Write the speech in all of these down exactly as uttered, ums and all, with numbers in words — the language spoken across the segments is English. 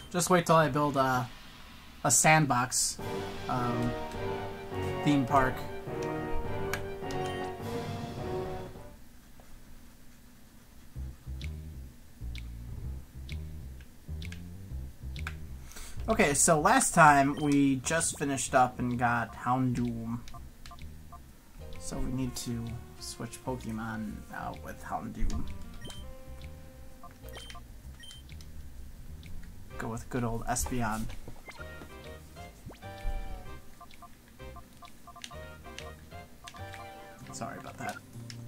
Just wait till I build a, a sandbox um, theme park. Okay, so last time we just finished up and got Houndoom. So we need to switch Pokemon out with Houndoom. Go with good old Espeon. Sorry about that.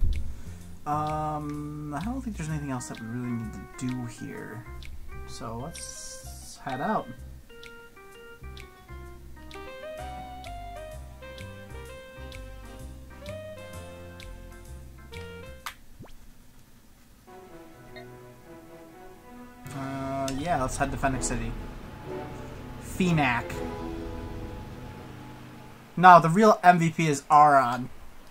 Um, I don't think there's anything else that we really need to do here. So let's head out. Uh, yeah, let's head to Fennec City. Phenac. No, the real M V P is Aron.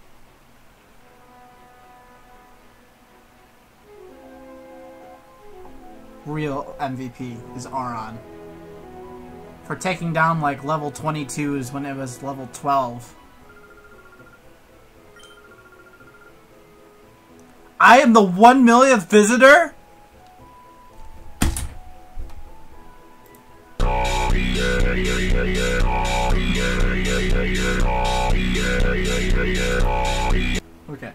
Real M V P is Aron. For taking down like level twenty-twos when it was level twelve. I am the one millionth visitor? Okay.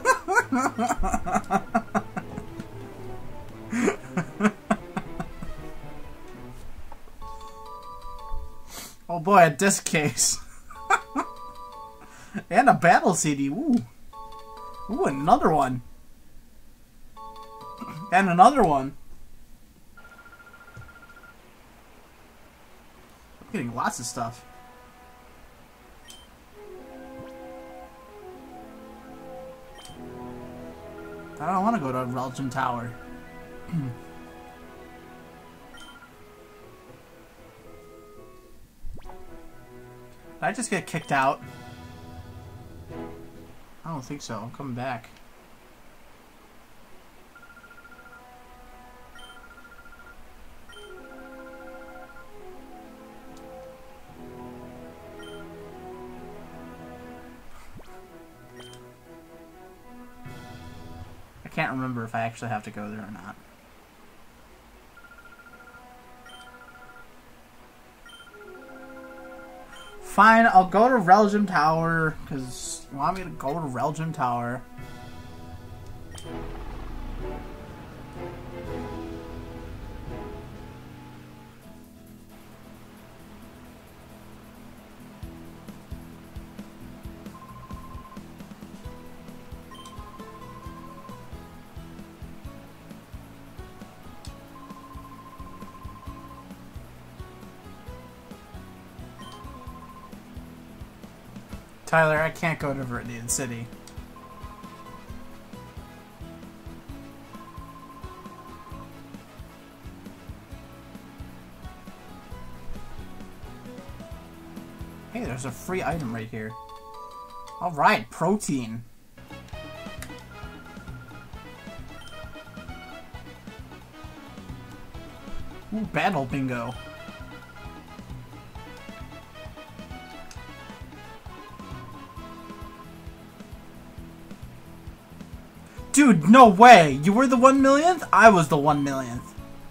Oh boy, a disc case. And a battle C D. Ooh. Ooh, another one. And another one. I'm getting lots of stuff. I don't want to go to Relgem Tower. Did I just get kicked out? I don't think so. I'm coming back. I can't remember if I actually have to go there or not. Fine, I'll go to Relgem Tower, because you want me to go to Relgem Tower. Tyler, I can't go to Viridian City. Hey, there's a free item right here. Alright, protein. Ooh, battle bingo. Dude, no way! You were the one millionth? I was the one millionth.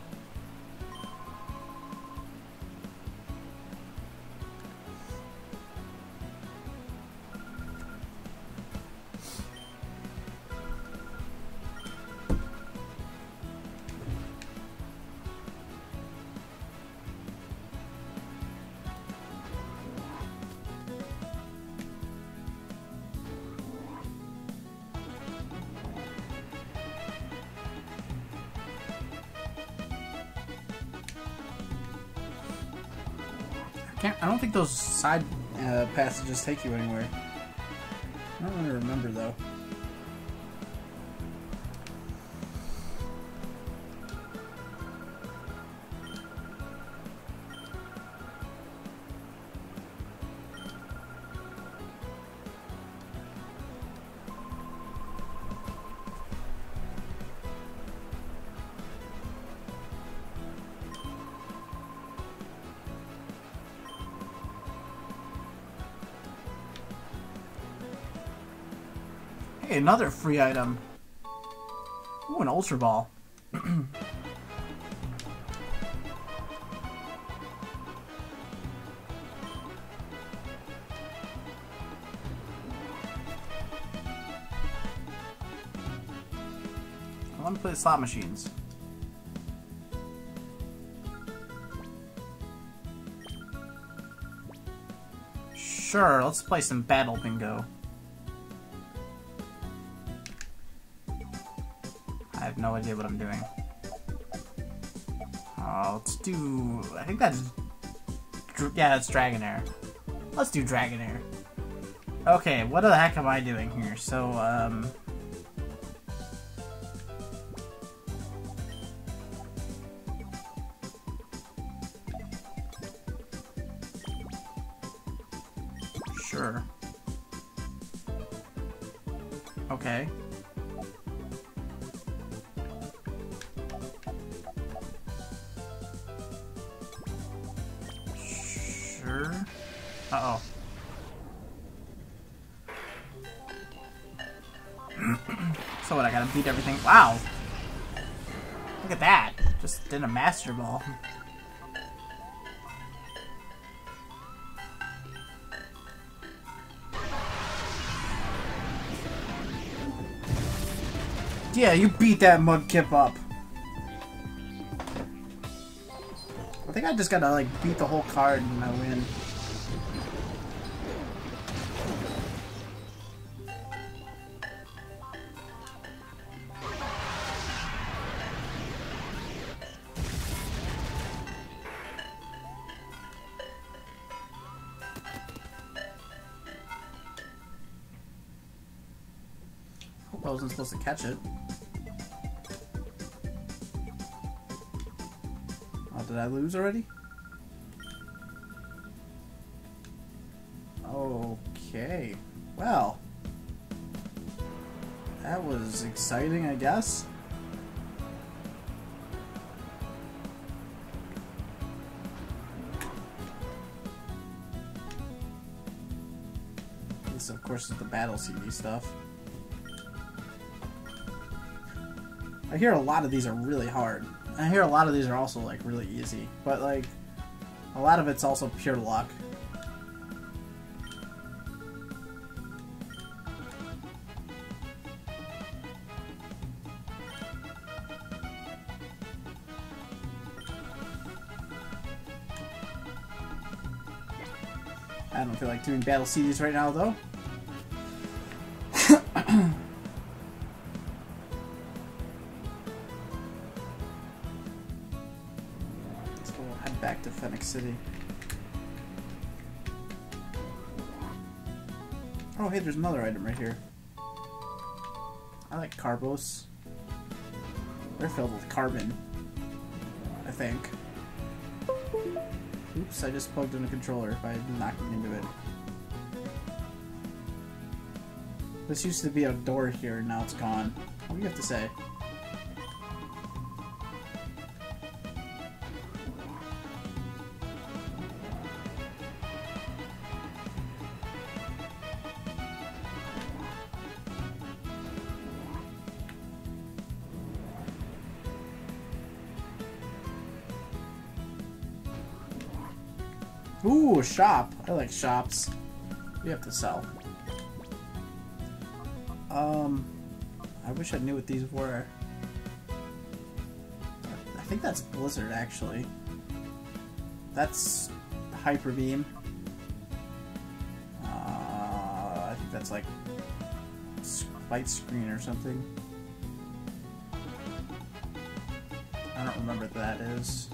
Can't, I don't think those side uh, passages take you anywhere. I don't really remember though. Hey, another free item. Ooh, an Ultra Ball. I want to play the slot machines. Sure, let's play some Battle Bingo. I have no idea what I'm doing. Oh, let's do... I think that's... Yeah, that's Dragonair. Let's do Dragonair. Okay, what the heck am I doing here? So, um... Sure. Okay. Sure. Uh-oh. So what, I gotta beat everything? Wow! Look at that! Just did a Master Ball. Yeah, you beat that Mudkip up. I think I just gotta, like, beat the whole card and I win. Hope I wasn't supposed to catch it. Oh, did I lose already? Okay. Well. That was exciting, I guess. This, of course, is the Battle C D stuff. I hear a lot of these are really hard. I hear a lot of these are also, like, really easy. But, like, a lot of it's also pure luck. I don't feel like doing Battle C Ds right now, though. Back to Phoenix City. Oh, hey, there's another item right here. I like Carbos. They're filled with carbon, I think. Oops, I just plugged in a controller by knocking into it. This used to be a door here, and now it's gone. What do you have to say? Ooh, a shop. I like shops. We have to sell. Um, I wish I knew what these were. I think that's Blizzard, actually. That's Hyper Beam. Uh, I think that's like Light Screen or something. I don't remember what that is.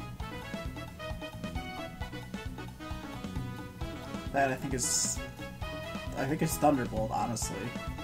That I think is, I think it's Thunderbolt, honestly.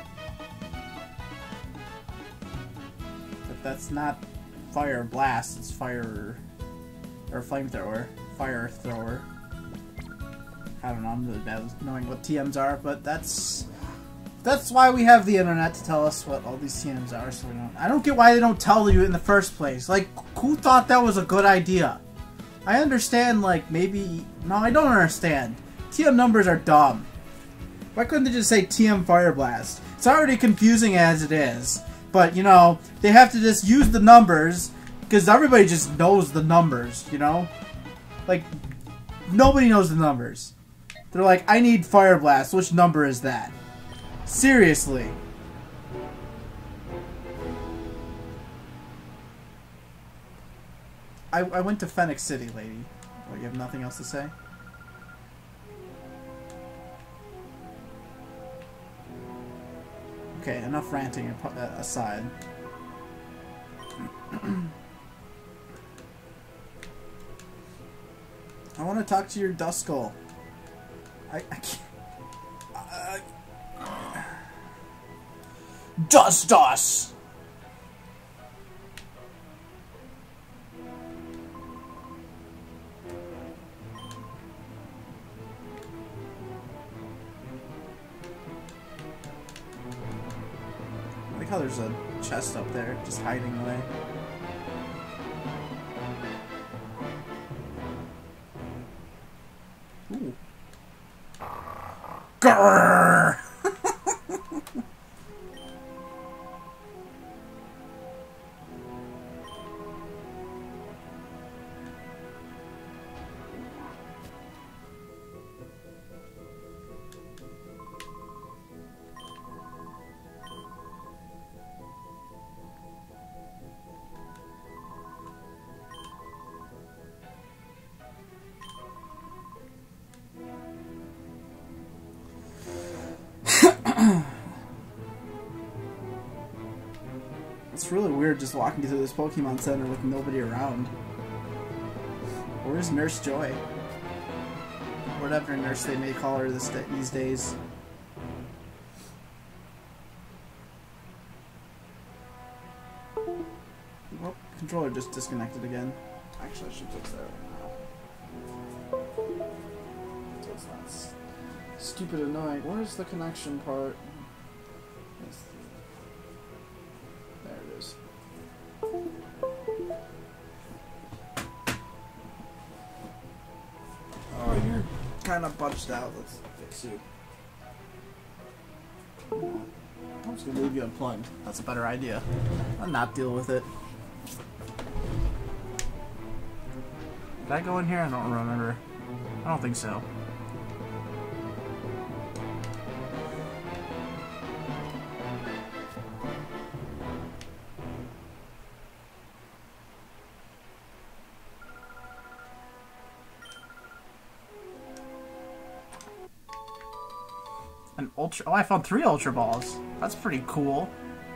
But that's not Fire Blast, it's Fire, or Flamethrower, Fire Thrower. I don't know, I'm really bad at knowing what T Ms are, but that's, that's why we have the internet to tell us what all these T Ms are, so we don't, I don't get why they don't tell you in the first place. Like, who thought that was a good idea? I understand, like, maybe, no, I don't understand. T M numbers are dumb. Why couldn't they just say T M Fire Blast? It's already confusing as it is. But, you know, they have to just use the numbers, because everybody just knows the numbers, you know? Like, nobody knows the numbers. They're like, I need Fire Blast. Which number is that? Seriously. I, I went to Phoenix City, lady. Oh, you have nothing else to say? Okay, enough ranting aside. I want to talk to your Duskull. I, I can't... Uh, Dust Dust! I like how there's a chest up there, just hiding away. Ooh. Grrr! It's really weird just walking through this Pokemon Center with nobody around. Where's Nurse Joy? Whatever nurse they may call her this these days. Well, controller just disconnected again. Actually, I should fix that right now. So it's not s stupid annoying. Where's the connection part? There it is. Oh, you're kind of bunched out. Let's fix you. I'm just gonna leave you unplugged. That's a better idea. I'll not deal with it. Did I go in here? I don't remember. I don't think so. An ultra. Oh, I found three Ultra Balls. That's pretty cool.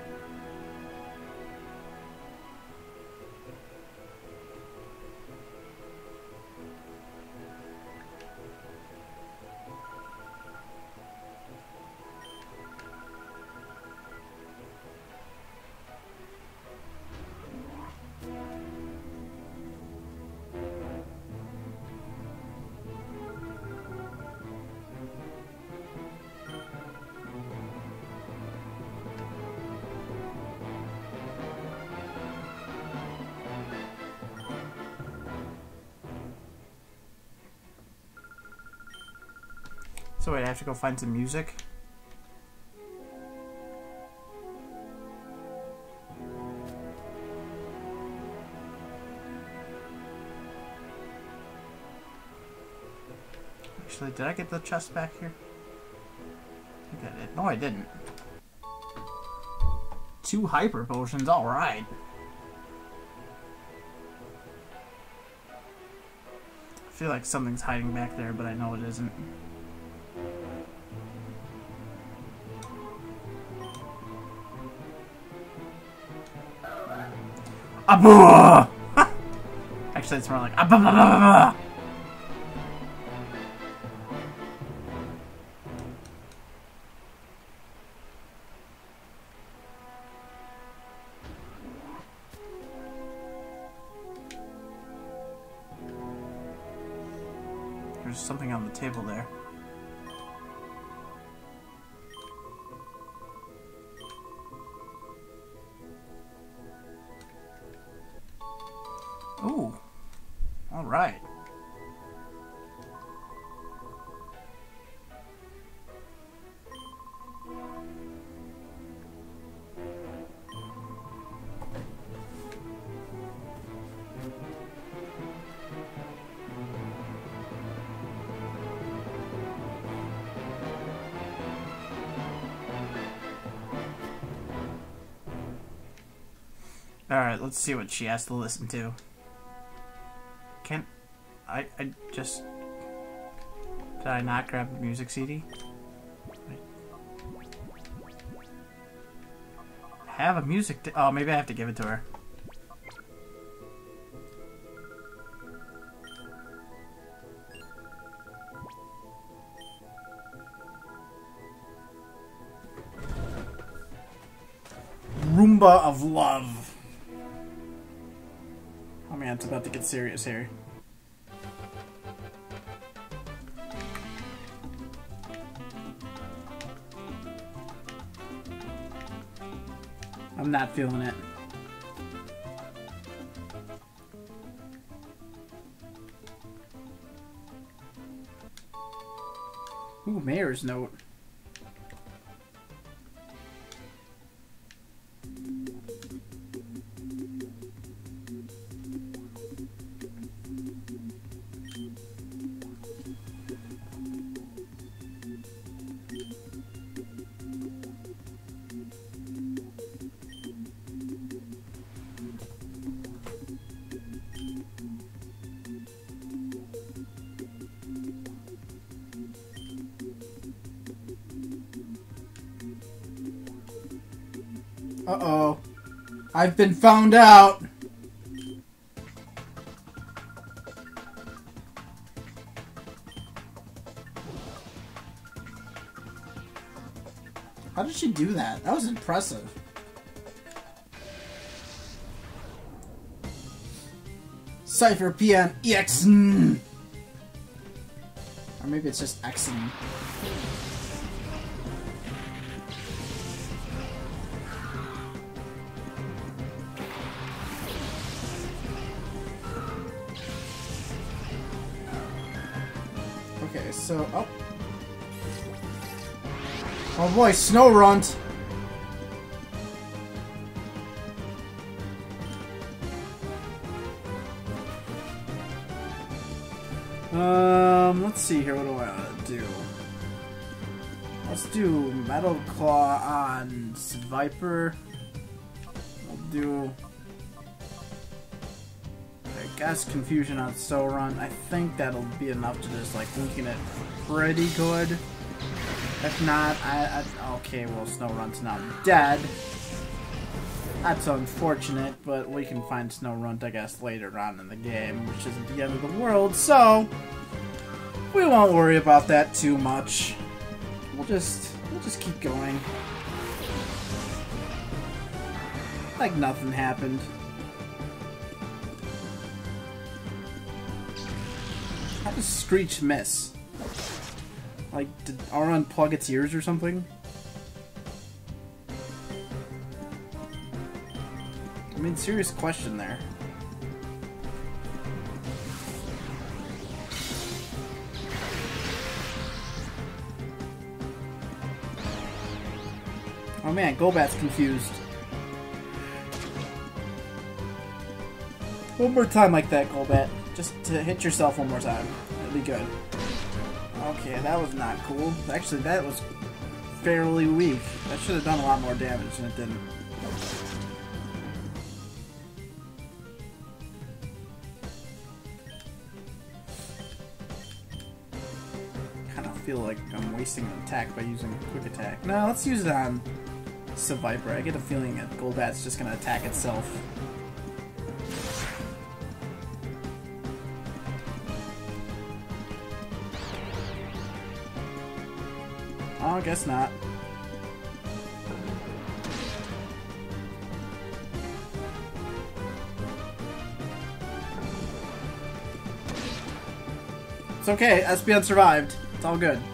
So wait, I have to go find some music? Actually, did I get the chest back here? I think I did. No, I didn't. Two hyper potions, alright. I feel like something's hiding back there, but I know it isn't. Aboo! Actually, it's more like aboo. There's something on the table there. Ooh. All right. Alright, let's see what she has to listen to. Can't... I, I just... Did I not grab a music C D? I have a music... Oh, maybe I have to give it to her. Roomba of Love. Oh man, it's about to get serious here. I'm not feeling it. Ooh, Mayor's Note. Uh-oh. I've been found out! How did she do that? That was impressive. Cypher P N E X N. Or maybe it's just X N. Okay, so, oh. Oh boy, Snorunt! Um, let's see here, what do I want to do? Let's do Metal Claw on Viper. I'll do... I guess Confusion on Snorunt. I think that'll be enough to just, like, weaken it pretty good. If not, I, I... Okay, well, Snorunt's now dead. That's unfortunate, but we can find Snorunt, I guess, later on in the game, which isn't the end of the world, so... we won't worry about that too much. We'll just... we'll just keep going. Like nothing happened. How does Screech miss? Like, did R unplug its ears or something? I mean, serious question there. Oh man, Golbat's confused. One more time like that, Golbat. Just to hit yourself one more time. That'd be good. Okay, that was not cool. Actually, that was fairly weak. That should have done a lot more damage, and it didn't. Kind of feel like I'm wasting an attack by using a quick attack. No, let's use it on Seviper. I get a feeling that Golbat's just going to attack itself. Oh, I guess not. It's okay, Espeon survived. It's all good.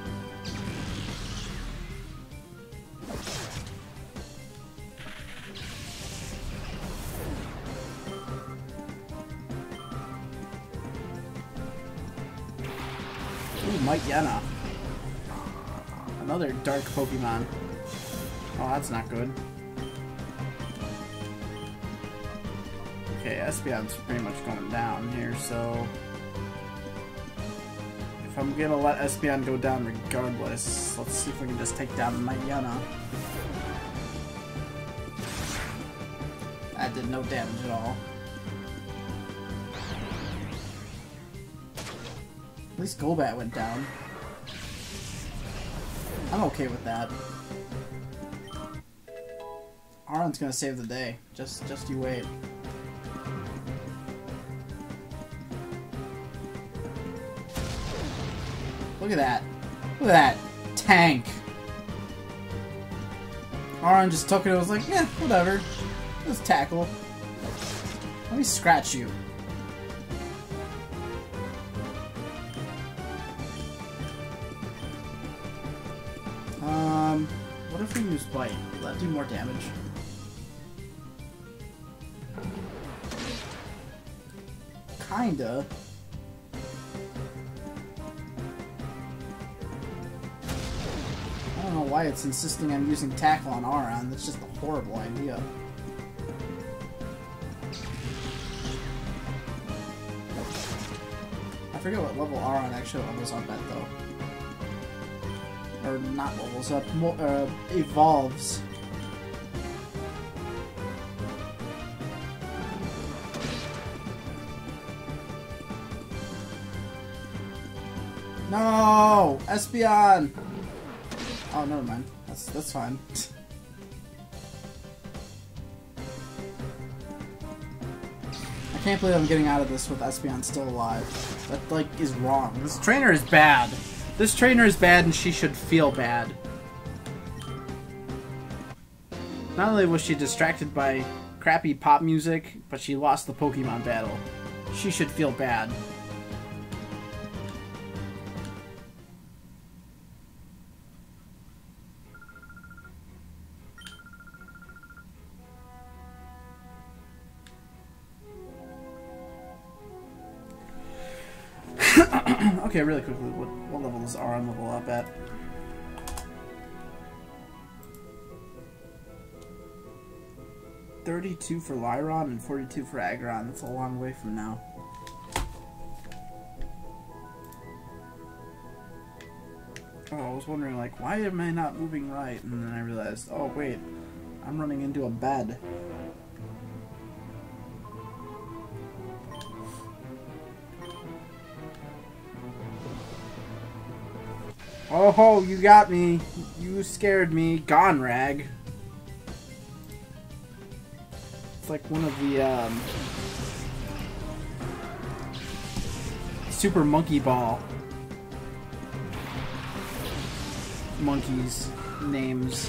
Ooh, Might Yenna. Another dark Pokemon. Oh, that's not good. Okay, Espeon's pretty much going down here, so... if I'm gonna let Espeon go down regardless, let's see if we can just take down Might Yenna. That did no damage at all. At least Golbat went down. I'm okay with that. Aron's gonna save the day. Just, just you wait. Look at that. Look at that. Tank. Aron just took it and was like, yeah, whatever. Let's tackle. Let me scratch you. Um, what if we use Bite? Will that do more damage? Kinda. I don't know why it's insisting on using Tackle on Aron. That's just a horrible idea. I forget what level Aron actually levels up at, though. Or not levels up, more, uh, evolves. No! Espeon! Oh, never mind. That's that's fine. I can't believe I'm getting out of this with Espeon still alive. That, like, is wrong. This trainer is bad. This trainer is bad and she should feel bad. Not only was she distracted by crappy pop music, but she lost the Pokemon battle. She should feel bad. Okay, really quickly, what, what level does Aron level up at? thirty-two for Lyron and forty-two for Aggron. That's a long way from now. Oh, I was wondering, like, why am I not moving right? And then I realized, oh, wait, I'm running into a bed. Oh ho, you got me. You scared me. Gonrag. It's like one of the, um... Super Monkey Ball monkeys names.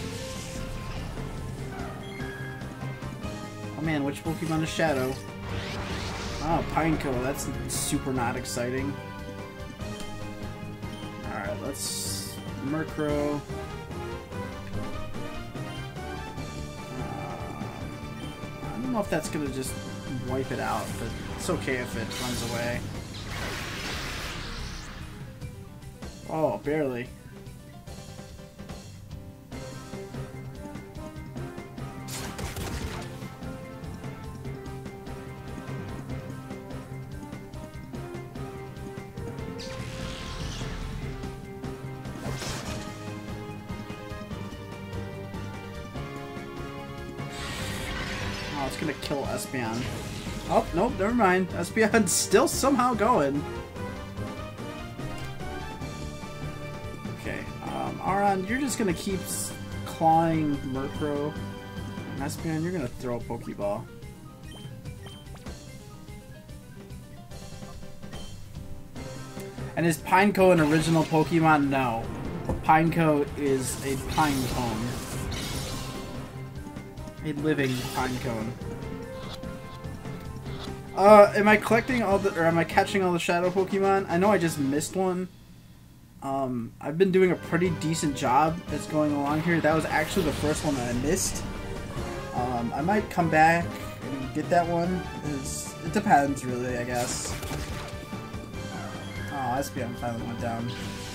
Oh man, which Pokemon is Shadow? Oh, Pineco. That's super not exciting. Alright, let's... Murkrow. Uh, I don't know if that's gonna just wipe it out, but it's okay if it runs away. Oh, barely. Oh, it's gonna kill Espeon. Oh, nope, never mind. Espeon's still somehow going. Okay, um, Aron, you're just gonna keep clawing Murkrow. And Espeon, you're gonna throw a Pokeball. And is Pineco an original Pokemon? No. Pineco is a pine cone. A living pine cone. Uh, am I collecting all the, or am I catching all the Shadow Pokemon? I know I just missed one. Um, I've been doing a pretty decent job that's going along here. That was actually the first one that I missed. Um, I might come back and get that one. It's, it depends, really, I guess. Oh, Espeon finally went down.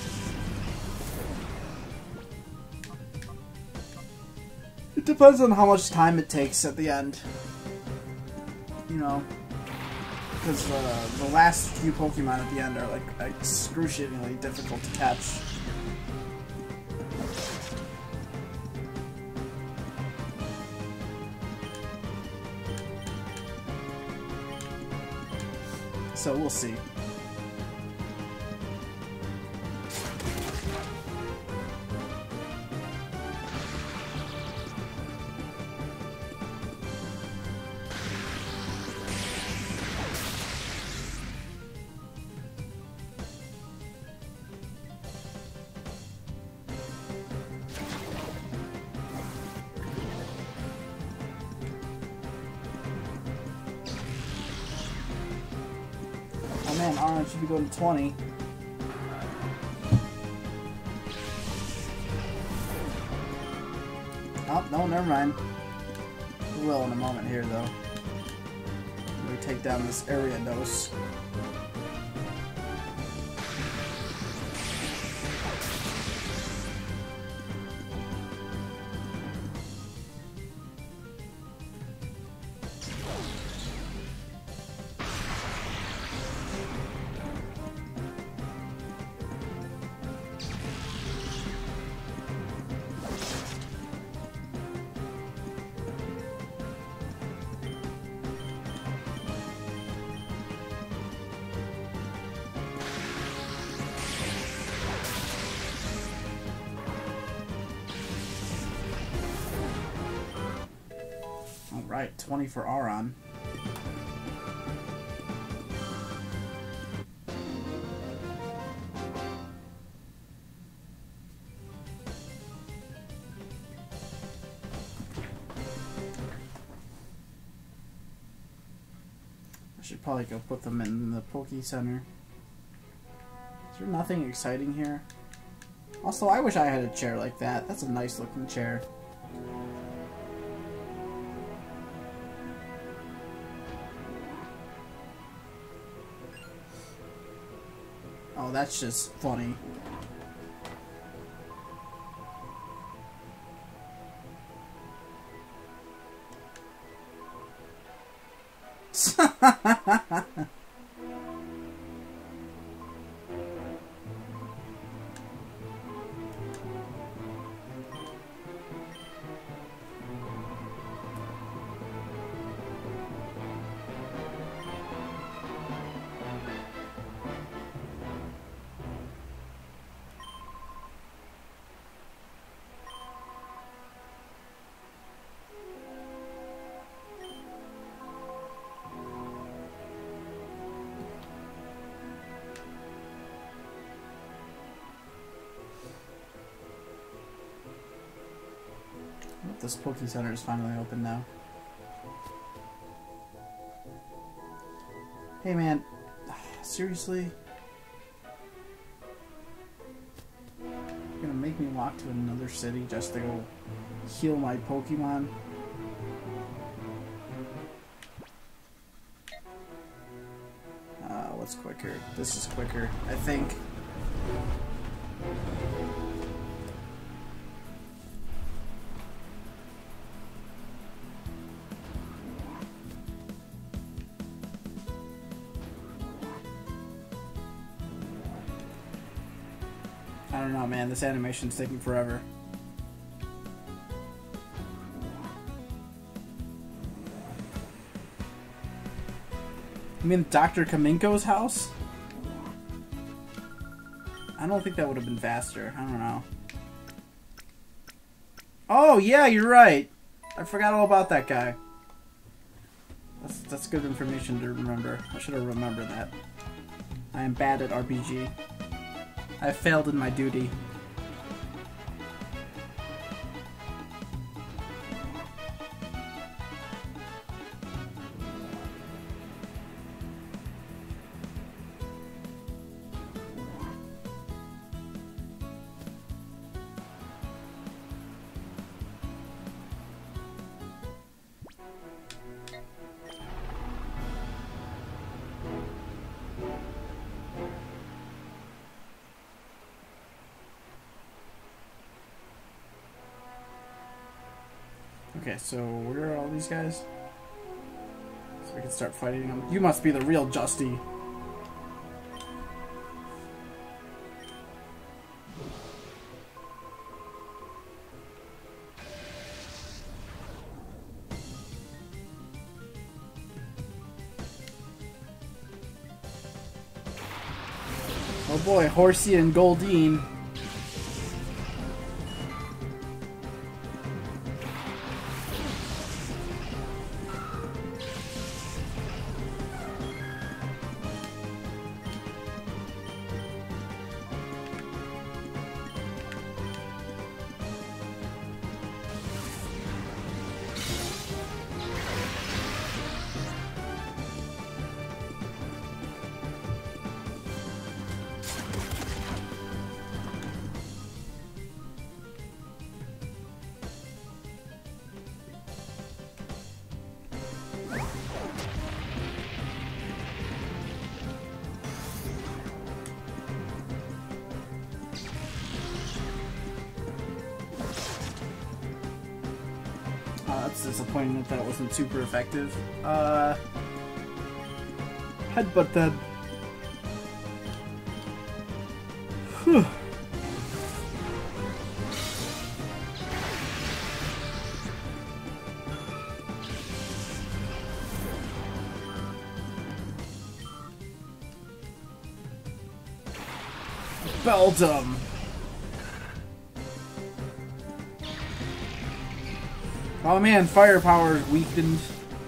It depends on how much time it takes at the end. You know, because uh, the last few Pokemon at the end are like excruciatingly difficult to catch. So we'll see. Man, Orange should be going to twenty. Oh, no, never mind. We will in a moment here, though. We take down this Ariados. Alright, twenty for Auron. I should probably go put them in the Poke Center. Is there nothing exciting here? Also, I wish I had a chair like that. That's a nice looking chair. Oh, that's just funny. This Poke Center is finally open now. Hey man, seriously? You're gonna make me walk to another city just to go heal my Pokemon? Uh, what's quicker? This is quicker, I think. I don't know, man. This animation's taking forever. You mean Doctor Kaminko's house? I don't think that would have been faster. I don't know. Oh, yeah, you're right. I forgot all about that guy. That's, that's good information to remember. I should have remembered that. I am bad at R P G. I failed in my duty. Okay, so where are all these guys? So we can start fighting them. You must be the real Justy. Oh boy, Horsey and Goldeen. That's disappointing that that wasn't super effective. Uh, headbutt that. Whew. Beldum. Oh man, firepower is weakened.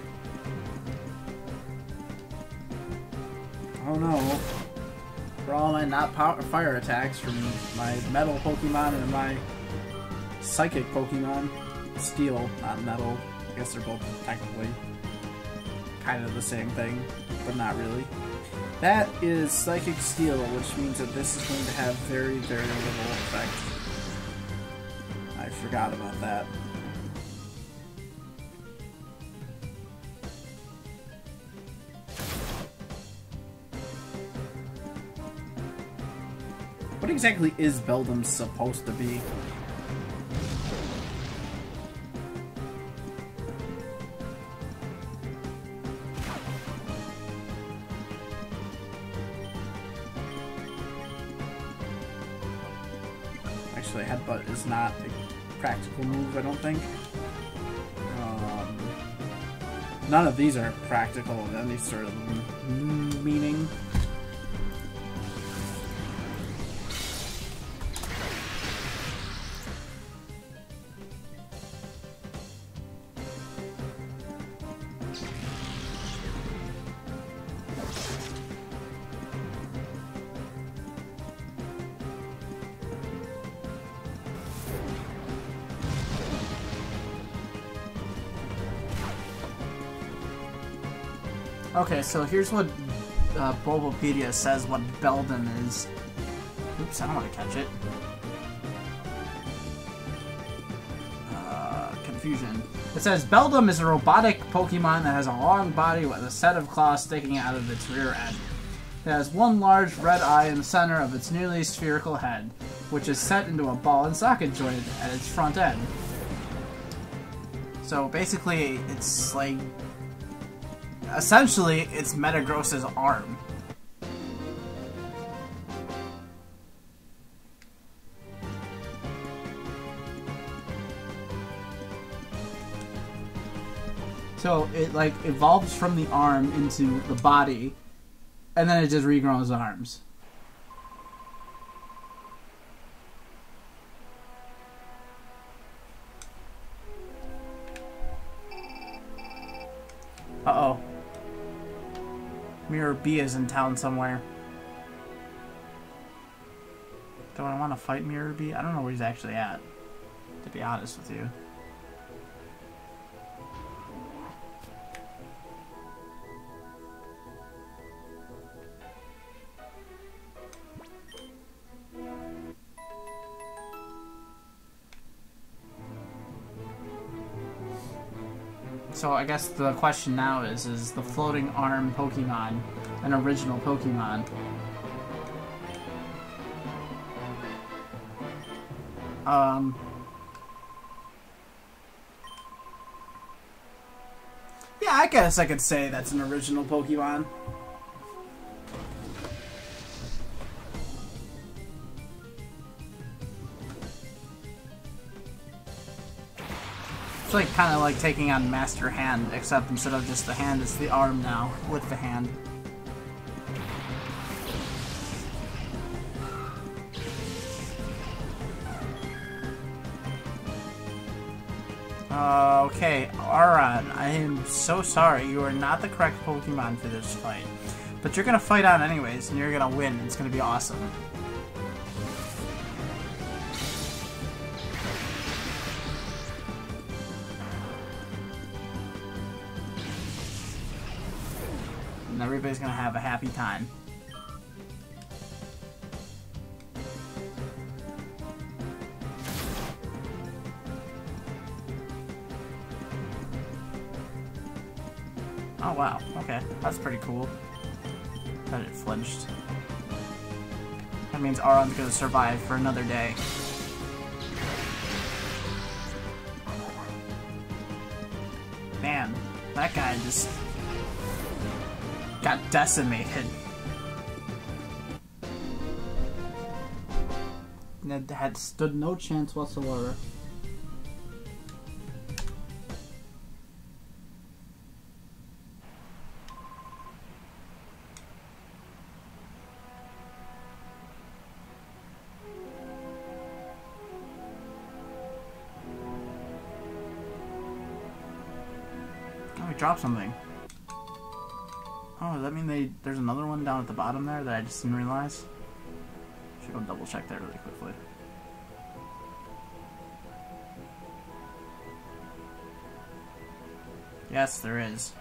Oh no. For all my not power fire attacks from my metal Pokemon and my psychic Pokemon. Steel, not metal. I guess they're both technically kind of the same thing, but not really. That is Psychic Steel, which means that this is going to have very, very little effect. I forgot about that. What exactly is Beldum supposed to be? Actually, Headbutt is not a practical move, I don't think. Um, none of these are practical in any sort of meaning. Okay, so here's what uh, Bulbapedia says what Beldum is. Oops, I don't want to catch it. Uh, confusion. It says Beldum is a robotic Pokemon that has a long body with a set of claws sticking out of its rear end. It has one large red eye in the center of its nearly spherical head, which is set into a ball and socket joint at its front end. So basically, it's like... essentially, it's Metagross's arm. So it like evolves from the arm into the body, and then it just regrows arms. Uh-oh. Mirror B is in town somewhere. Do I want to fight Mirror B? I don't know where he's actually at, to be honest with you. So I guess the question now is, is the floating arm Pokemon an original Pokemon? Um... Yeah, I guess I could say that's an original Pokemon. It's like kind of like taking on Master Hand, except instead of just the hand, it's the arm now with the hand. Uh, okay, Aron, I am so sorry. You are not the correct Pokemon for this fight. But you're gonna fight on anyways, and you're gonna win. It's gonna be awesome. And everybody's gonna have a happy time. Oh wow, okay. That's pretty cool. That it flinched. That means Aron's gonna survive for another day. Man, that guy just got decimated. Ned had stood no chance whatsoever. Drop something. Oh, does that mean they there's another one down at the bottom there that I just didn't realize? Should go double check that really quickly. Yes, there is.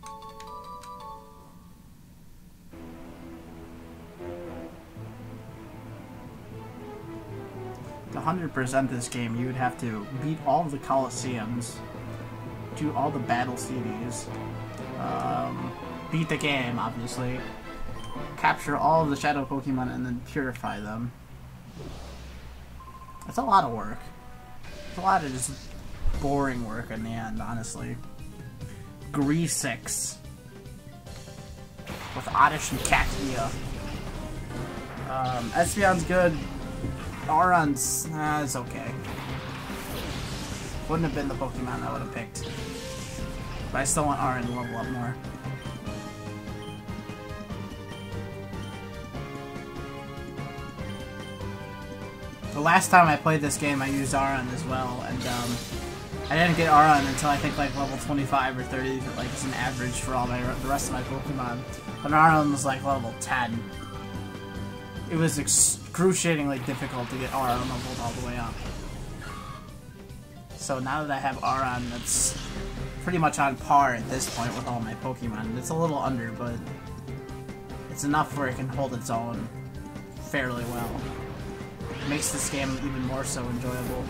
To one hundred percent this game, you would have to beat all of the Colosseums, do all the battle C Ds, um, beat the game, obviously, capture all of the Shadow Pokemon, and then purify them. That's a lot of work. It's a lot of just boring work in the end, honestly. Greasix with Oddish and Cacnea. Um, Espeon's good. Aron's, nah, it's okay. Wouldn't have been the Pokemon I would have picked. But I still want Aron to level up more. The last time I played this game, I used Aron as well, and um, I didn't get Aron until I think like level twenty-five or thirty, like it's an average for all my the rest of my Pokemon. But Aron was like level ten. It was excruciatingly difficult to get Aron leveled all the way up. So now that I have Aron, that's pretty much on par at this point with all my Pokemon. It's a little under, but it's enough where it can hold its own fairly well. It makes this game even more so enjoyable.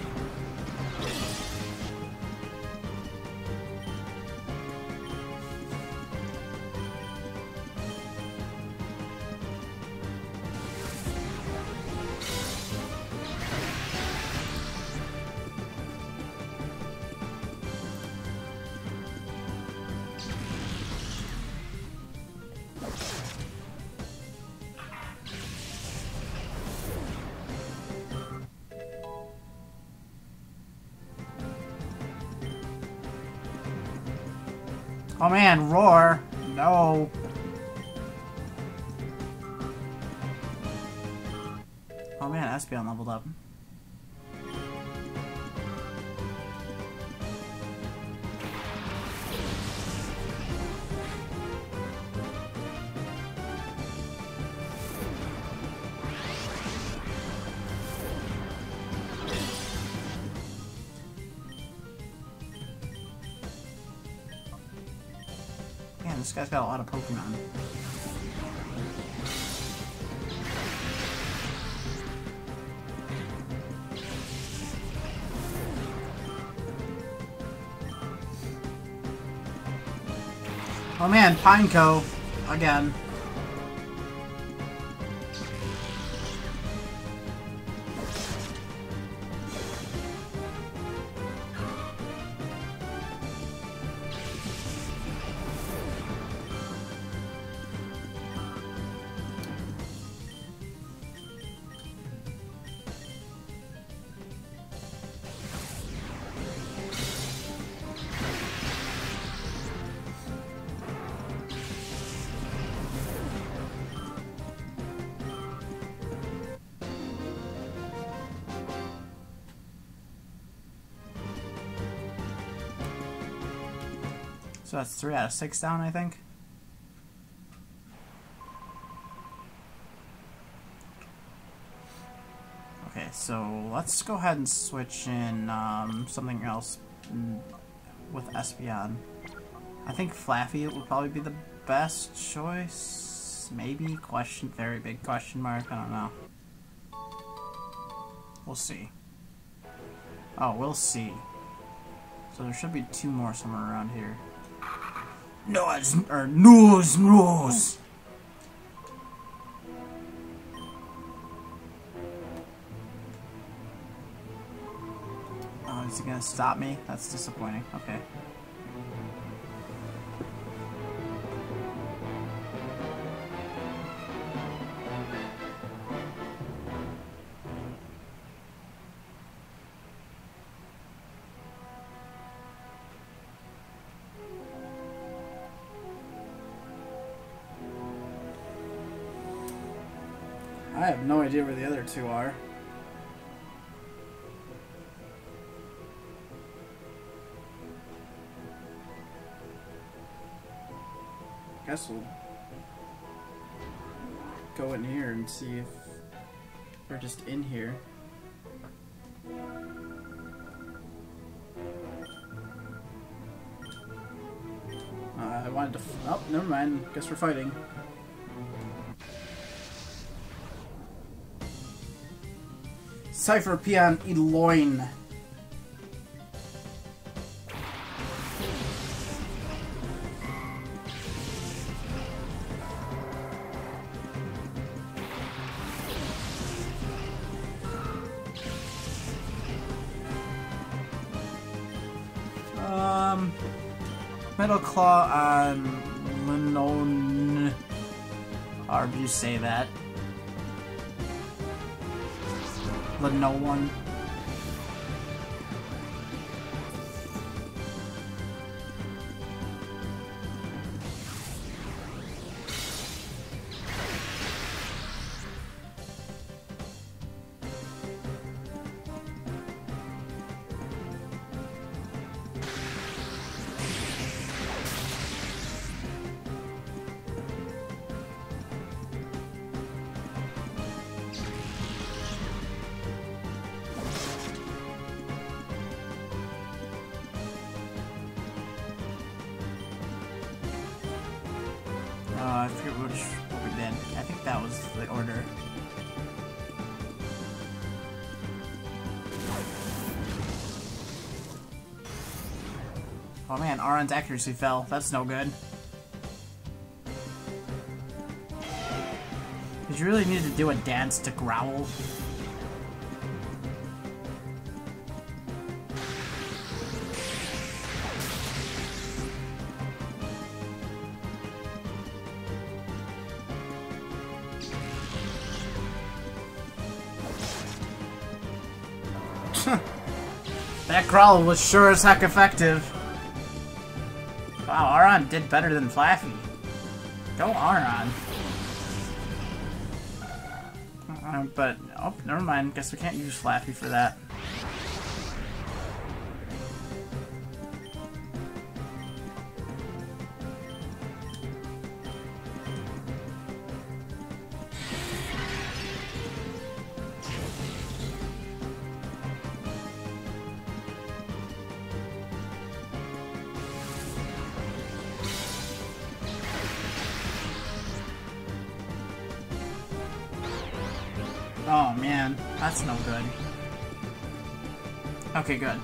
Oh man, Roar! No! Oh man, Espeon leveled up. This guy's got a lot of Pokemon. Oh man, Pineco again. So that's three out of six down, I think. Okay, so let's go ahead and switch in um, something else with Espeon. I think Flaffy would probably be the best choice. Maybe? Question, very big question mark. I don't know. We'll see. Oh, we'll see. So there should be two more somewhere around here. Nose, or nose, nose. Oh, is he gonna stop me? That's disappointing. Okay. I have no idea where the other two are. Guess we'll go in here and see if we're just in here. Uh, I wanted to. F oh, never mind. Guess we're fighting. Cypher Peon Eloin. Um, Metal Claw on Linon. However you say that. The no one. Uh, I forget which what we did. I think that was the order. Oh man, Aron's accuracy fell. That's no good. Did you really need to do a dance to growl? That growl was sure as heck effective. Wow, Aron did better than Flaffy. Go Aron. Uh, but, oh, never mind. Guess we can't use Flaffy for that. Oh man, that's no good. Okay, good.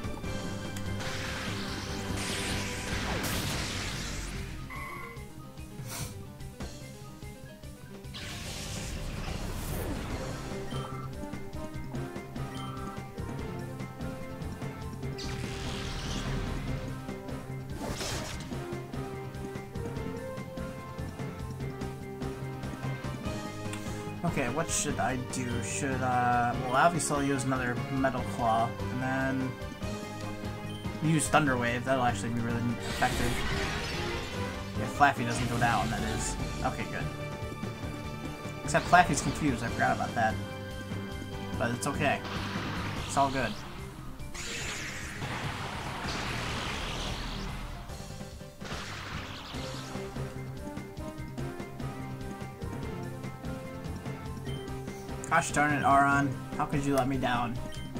Okay, what should I do? Should, uh, well, obviously I'll use another Metal Claw, and then use Thunder Wave. That'll actually be really effective. If Flaffy doesn't go down, that is. Okay, good. Except Flaffy's confused, I forgot about that. But it's okay. It's all good. Gosh darn it, Auron. How could you let me down?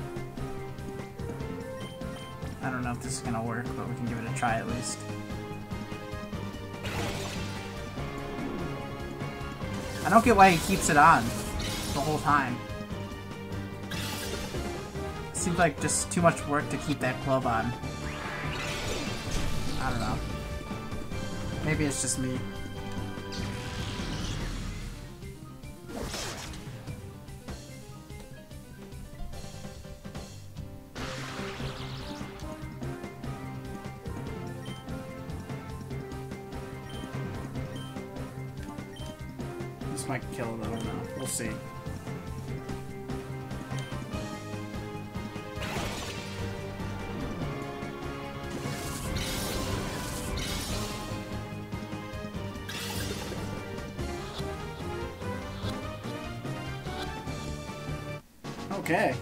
I don't know if this is gonna work, but we can give it a try at least. I don't get why he keeps it on the whole time. It seems like just too much work to keep that glove on. I don't know. Maybe it's just me. This might kill it, I don't know. We'll see. Okay.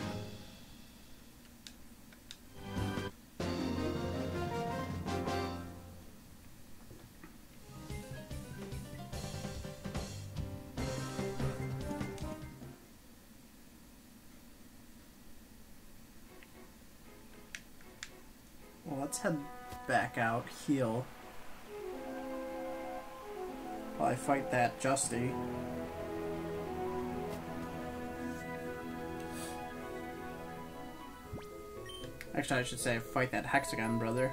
Well, let's head back out, heal. While I fight that Justy. Actually, I should say fight that Hexagon brother.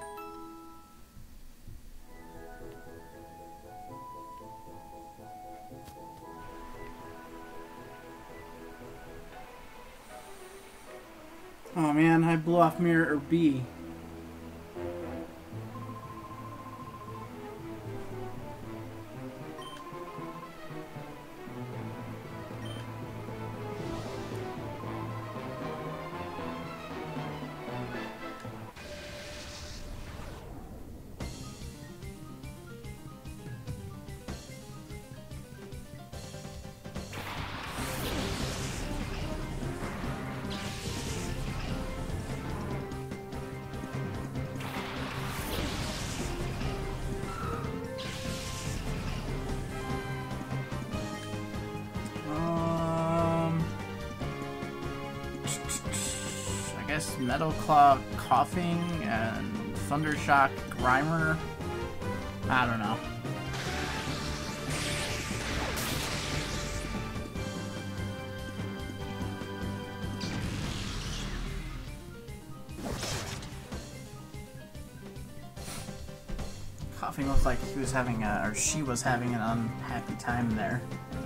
Oh man, I blew off Mirror B. Metal Claw Coughing and Thundershock Grimer. I don't know. Coughing looked like he was having a, or she was having an unhappy time there.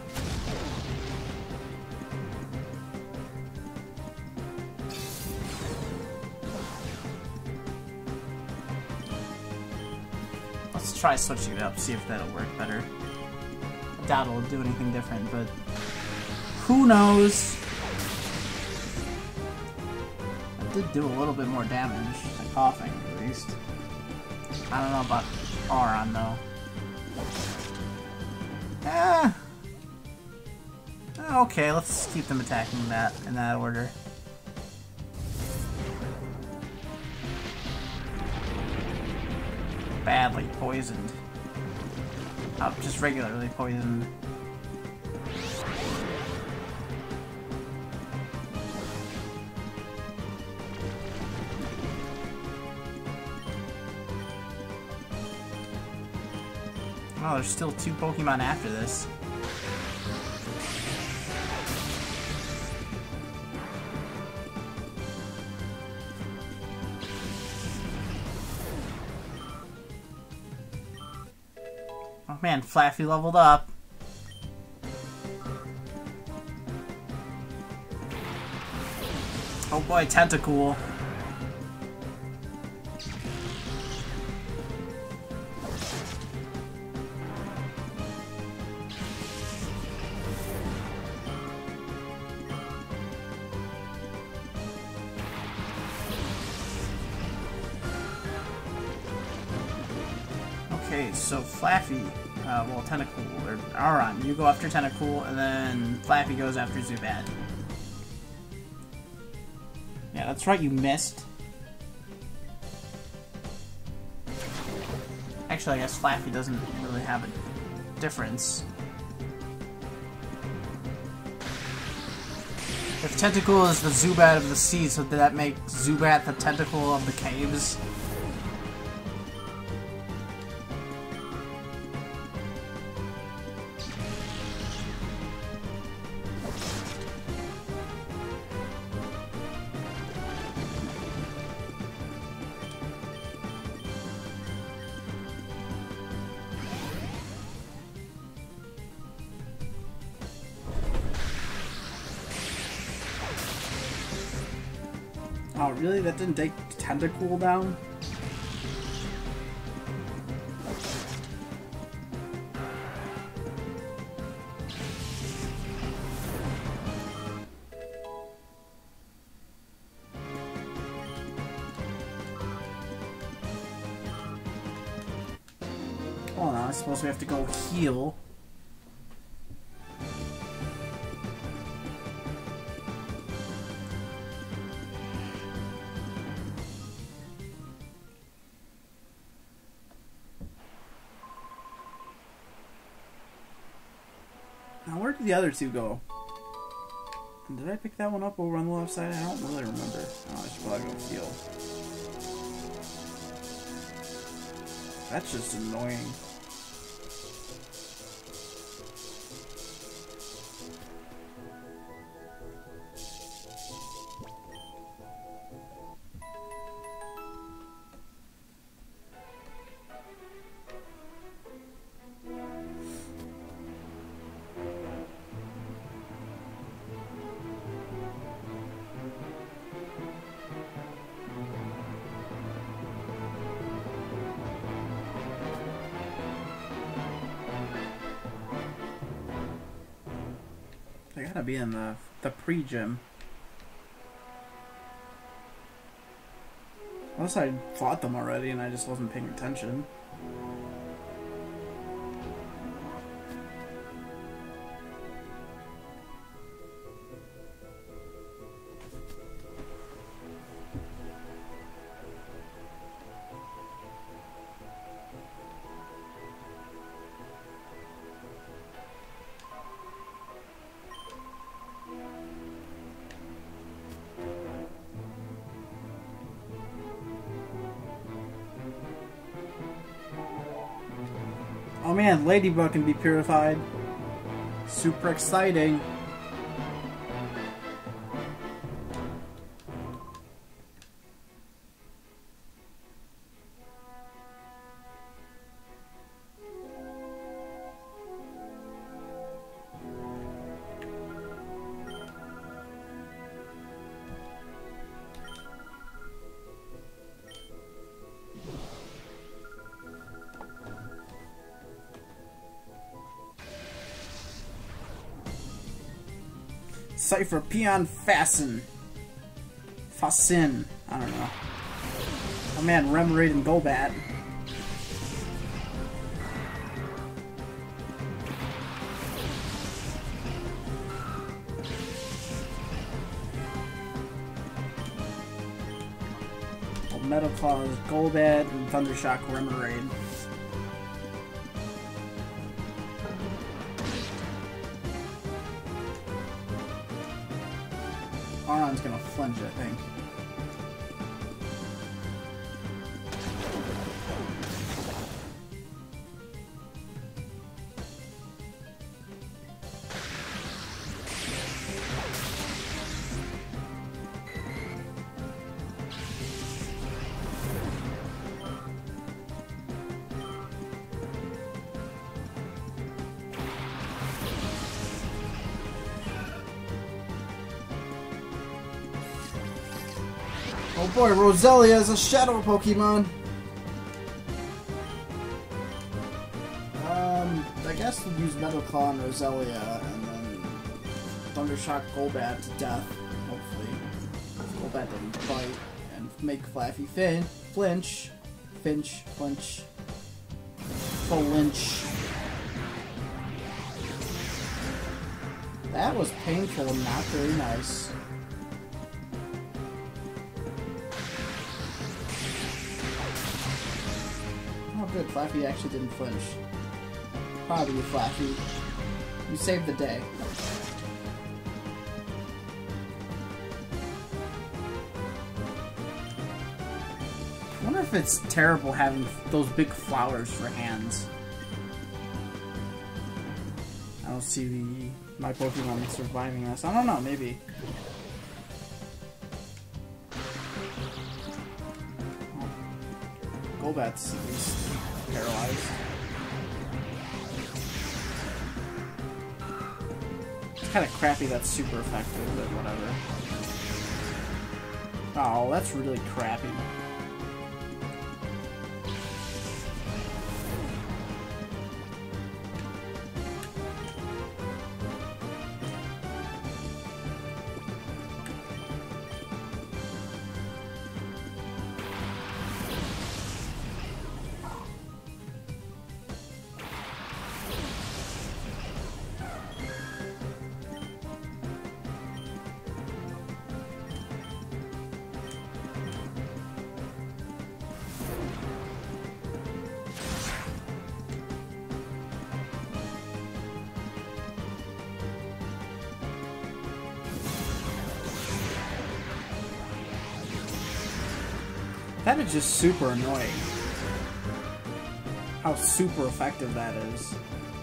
Let's try switching it up, see if that'll work better. I doubt it'll do anything different, but who knows? It did do a little bit more damage to Coughing, at least. I don't know about Auron, though. Eh. Okay, let's keep them attacking that in that order. Badly poisoned. Oh, just regularly poisoned. Oh, there's still two Pokemon after this. Oh man, Flaffy leveled up. Oh boy, Tentacool. Okay, so Flaffy, uh, well, Tentacool, or Auron, you go after Tentacool, and then Flaffy goes after Zubat. Yeah, that's right, you missed. Actually, I guess Flaffy doesn't really have a difference. If Tentacool is the Zubat of the sea, so did that make Zubat the Tentacool of the caves? Oh, really? That didn't take Tentacool down? Oh, no, I suppose we have to go heal. Now, where did the other two go? And did I pick that one up over on the left side? I don't really remember. Oh, I should probably go heal. That's just annoying. They gotta be in the the pre-gym. Unless I fought them already and I just wasn't paying attention. Oh man, Ladybug can be purified. Super exciting. Cypher Peon Fasten. Fasten. I don't know. Oh man, Remoraid and Golbat. Oh, Metal Claws, Golbat, and Thundershock Remoraid. Aron's gonna flinch, I think. Oh boy, Roselia is a shadow Pokemon. Um, I guess we'll use Metal Claw on Roselia and then Thundershock Golbat to death, hopefully. Golbat doesn't bite and make Flaffy fin flinch. Finch, flinch. Flinch. That was painful and not very nice. Oh good, Flaffy actually didn't flinch. Proud of you, Flaffy. You saved the day. if it's terrible having those big flowers for hands. I don't see the my Pokemon surviving this. I don't know, maybe. Oh. Golbat's at least paralyzed. It's kind of crappy that's super effective, but whatever. Oh, that's really crappy. That is just super annoying. How super effective that is.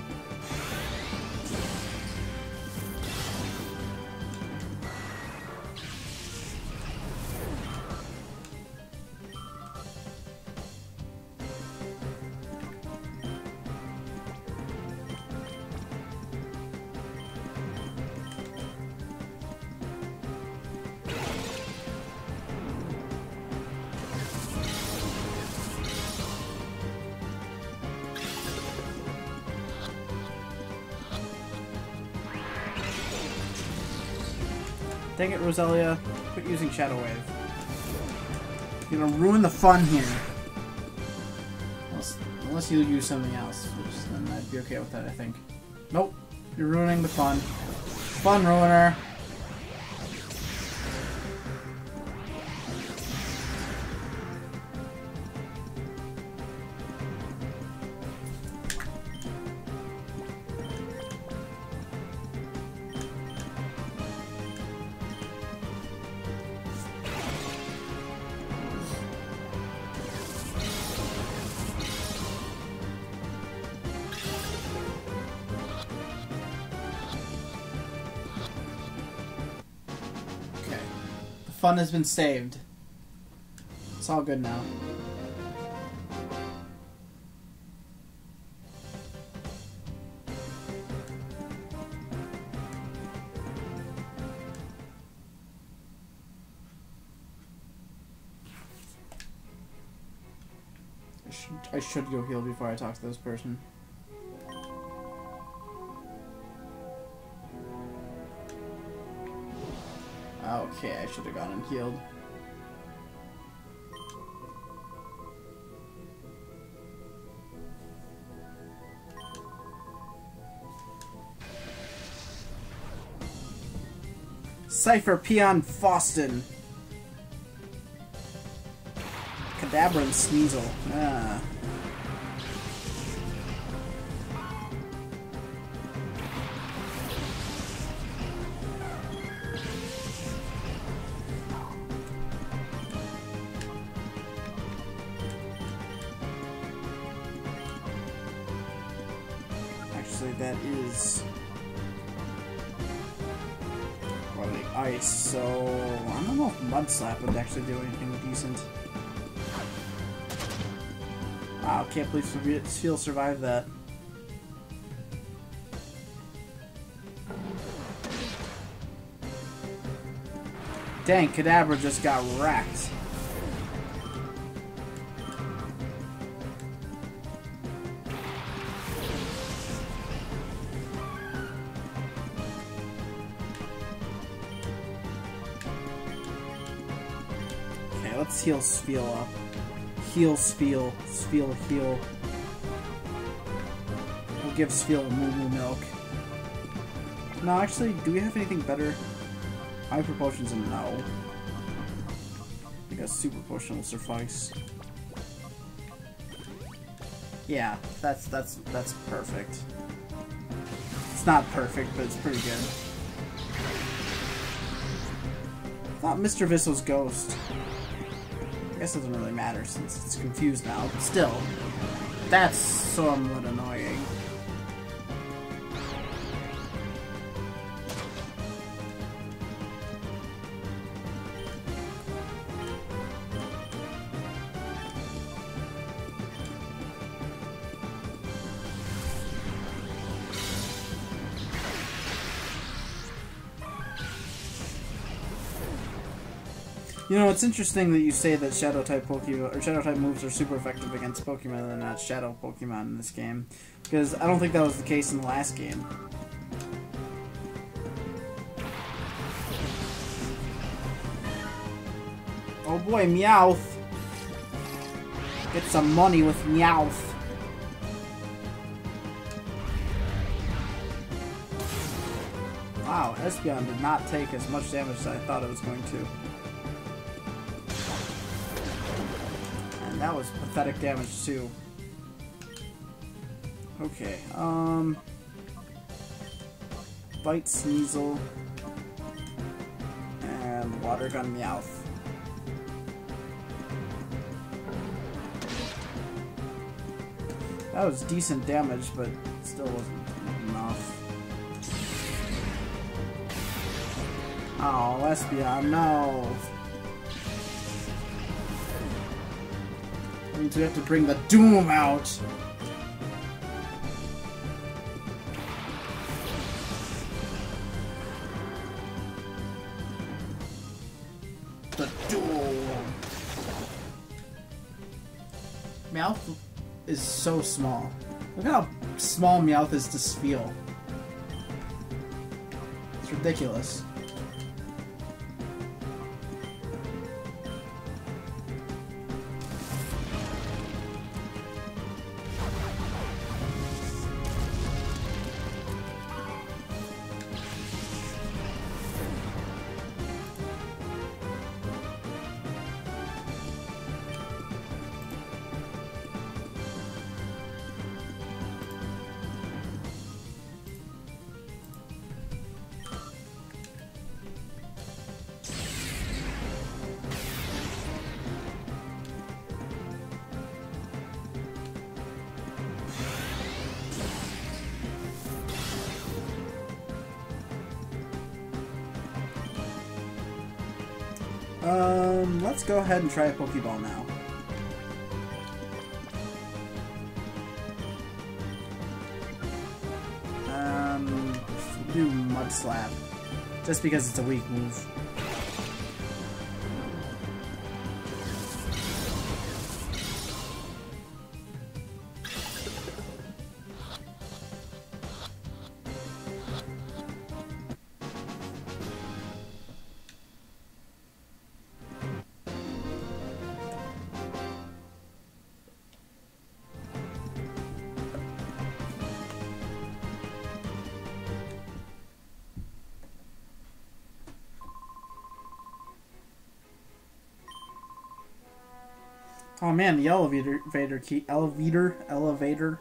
Dang it, Roselia. Quit using Shadow Wave. You're gonna ruin the fun here. Unless, unless you use something else, which then I'd be okay with that, I think. Nope. You're ruining the fun. Fun ruiner. Fun has been saved. It's all good now. I should, I should go heal before I talk to this person. Okay, I should have gone and healed. Cypher, Peon, Faustin. Kadabra and Sneasel. Ah. That is well, the ice, so I don't know if Mud Slap would actually do anything decent. Wow, can't believe Steel survived that. Dang, Kadabra just got wrecked. Let's heal Spiel up. Heal Spiel. Spiel heal. We'll give Spiel a Moo Moo Milk. No, actually, do we have anything better? Hyper Potions and no. I guess Super Potion will suffice. Yeah, that's that's that's perfect. It's not perfect, but it's pretty good. I thought Mister Visso's Ghost. I guess it doesn't really matter since it's confused now, but still. That's somewhat annoying. You know, it's interesting that you say that Shadow type Pokemon or Shadow type moves are super effective against Pokemon that are not Shadow Pokemon in this game, because I don't think that was the case in the last game. Oh boy, Meowth! Get some money with Meowth. Wow, Espeon did not take as much damage as I thought it was going to. That was pathetic damage too. Okay, um... Bite Sneasel. And Water Gun Meowth. That was decent damage, but still wasn't enough. Oh, Espeon, no! Means we have to bring the Doom out. The Doom. Meowth is so small. Look at how small Meowth is to Spheal. It's ridiculous. Um, let's go ahead and try a Pokeball now. Um, we'll do Mud Slap, just because it's a weak move. Oh man, the elevator, elevator key, elevator, elevator.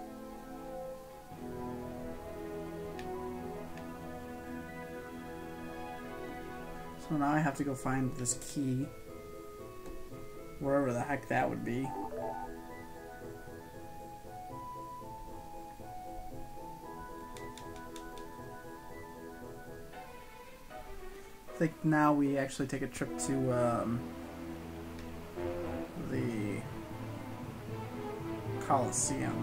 So now I have to go find this key, wherever the heck that would be. I think now we actually take a trip to, um, the Coliseum.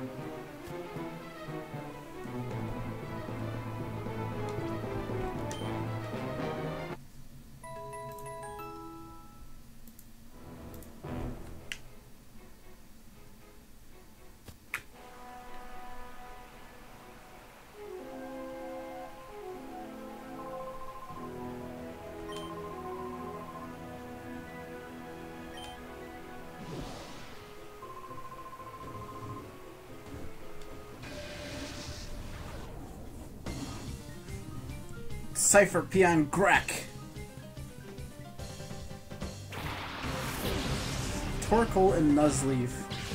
Cypher Peon Grek. Torkoal and Nuzleaf.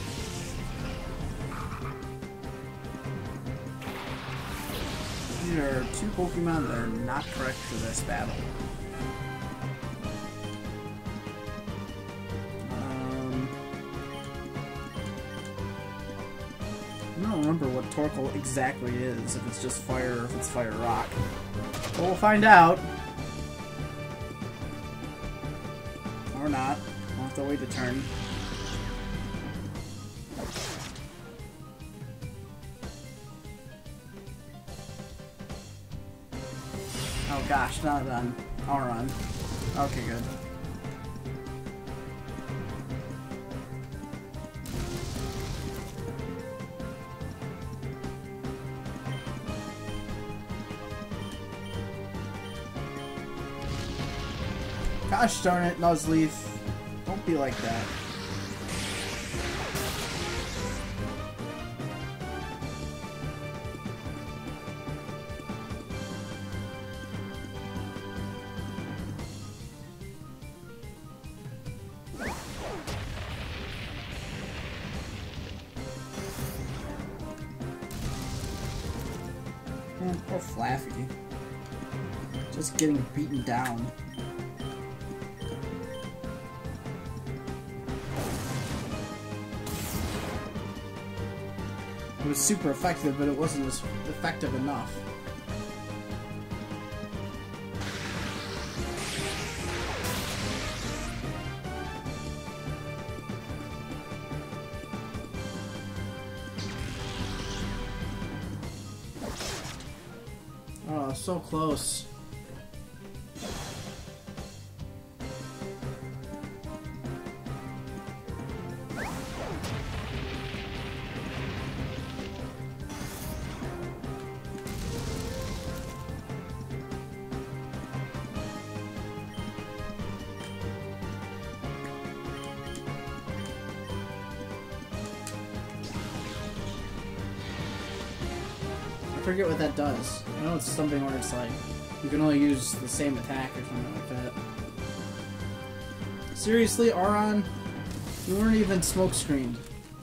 These are two Pokemon that are not correct for this battle. I don't remember what Torkoal exactly is, if it's just fire or if it's fire rock. But we'll find out. Or not. We'll have to wait a turn. Oh gosh, not done. I'll run. Okay, good. Gosh darn it, Nuzleaf. Don't be like that. Man, poor Flaffy. Just getting beaten down. It was super effective, but it wasn't as effective enough. Oh, so close. I forget what that does. I know it's something where it's like you can only use the same attack or something like that. Seriously, Auron? You weren't even smoke screened.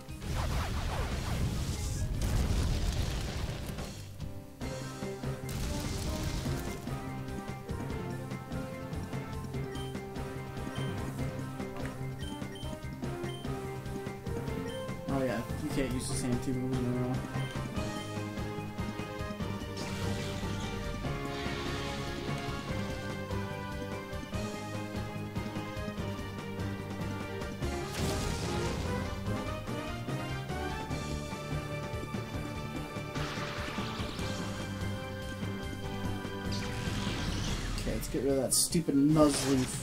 Oh yeah, you can't use the same two moves in a row. Okay, let's get rid of that stupid Nuzleaf.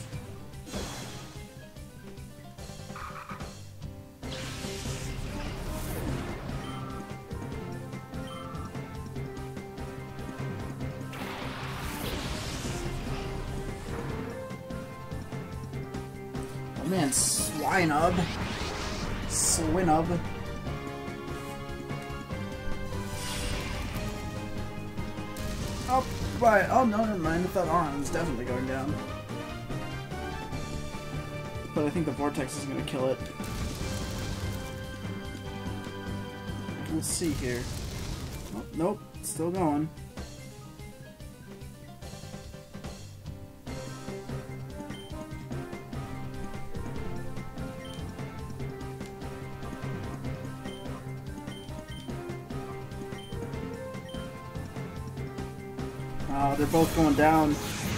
Oh man, Swinub. Swinub. Oh, right. Oh, no, never mind. I thought Auron was definitely going down. But I think the Vortex is going to kill it. Let's see here. Oh, nope. Still going. Oh, they're both going down.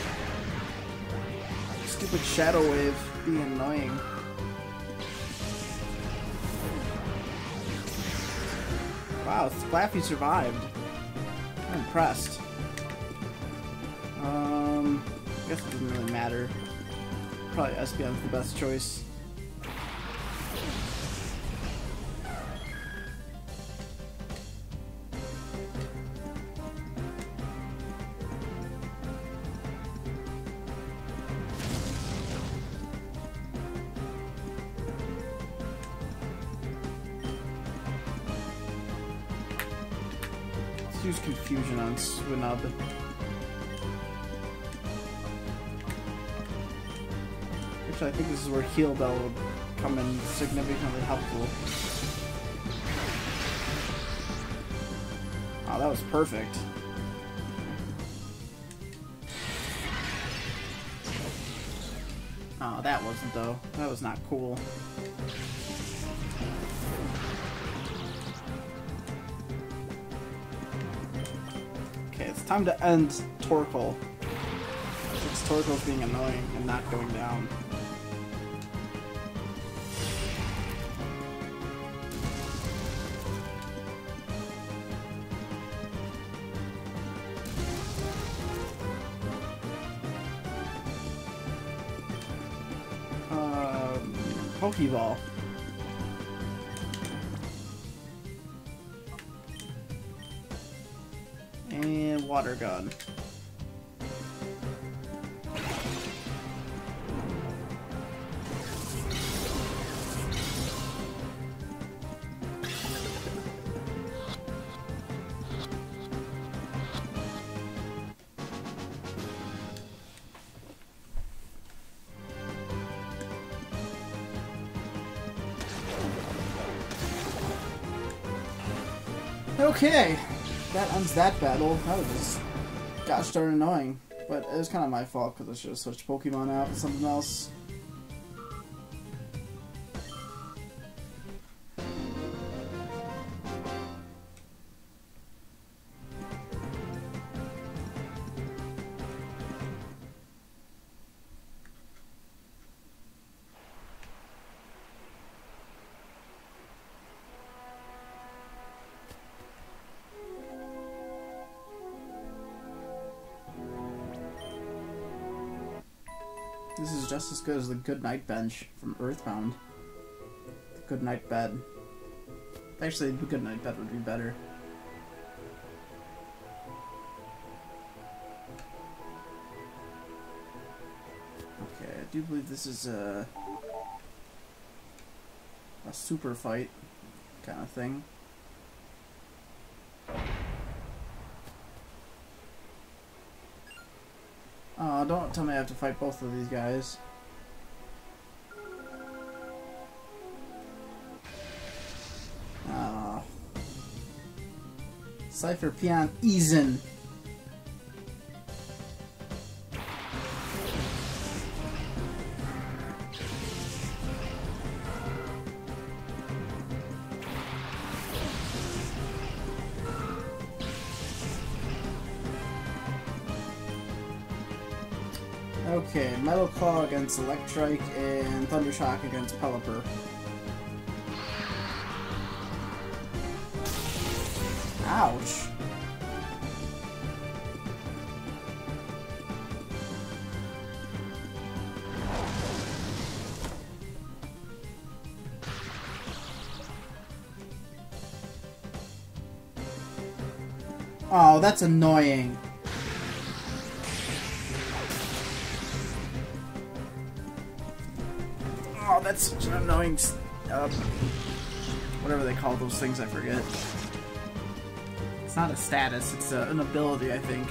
Stupid Shadow Wave being annoying. Wow, Flaffy survived. I'm impressed. Um, I guess it doesn't really matter. Probably Espeon's the best choice. Let's use Confusion on Swinub. Actually, I think this is where Heal Bell would come in significantly helpful. Oh, that was perfect. Oh, that wasn't though. That was not cool. Time to end Torkoal. It's Torkoal's being annoying and not going down. Um, Pokeball. And Water Gun. Okay, that ends that battle. That was just gosh darn annoying, but it was kind of my fault because I should have switched Pokemon out with something else. This is just as good as the Good Night Bench from Earthbound. The Good Night Bed. Actually, the Good Night Bed would be better. Okay, I do believe this is a, a super fight kind of thing. Oh, don't tell me I have to fight both of these guys. Oh. Cypher Peon Eason. Okay, Metal Claw against Electrike and Thundershock against Pelipper. Ouch. Oh, that's annoying. Oh, that's such an annoying, uh, whatever they call those things, I forget. It's not a status, it's uh, an ability, I think.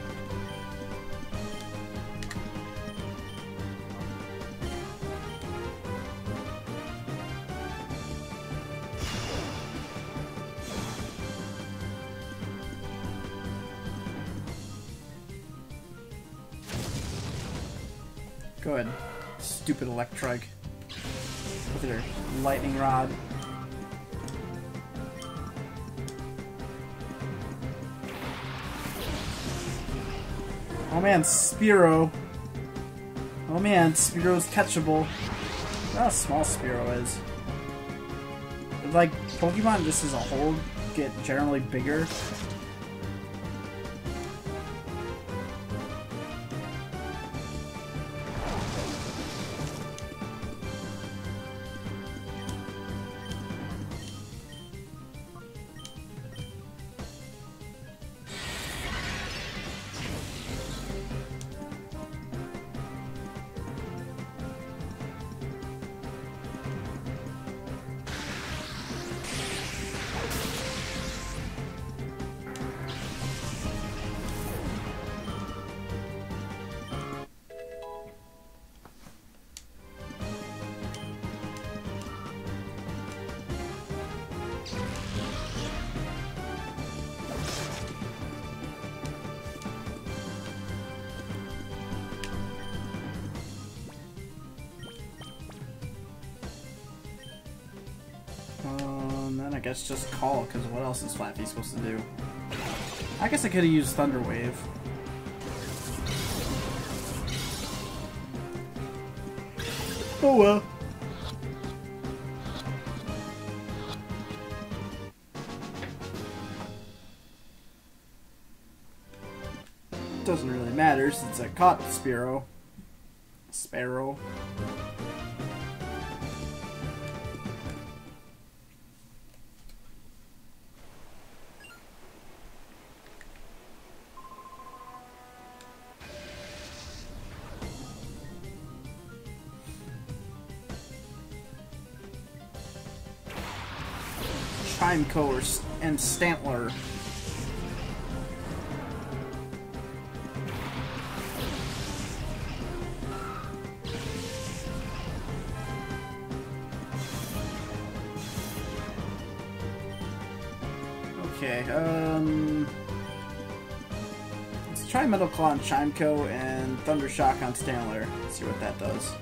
Go ahead, stupid Electrike. With her lightning rod. Oh man, Spearow. Oh man, Spearow's catchable. Look how small Spearow is. Like, Pokemon just as a whole get generally bigger. Um, then I guess just call, because what else is Flappy supposed to do? I guess I could have used Thunder Wave. Oh well. Doesn't really matter since I caught the Spearow. Sparrow. Chimeco and Stantler. Okay, um... let's try Metal Claw on Chimeco and Thunder Shock on Stantler. See what that does.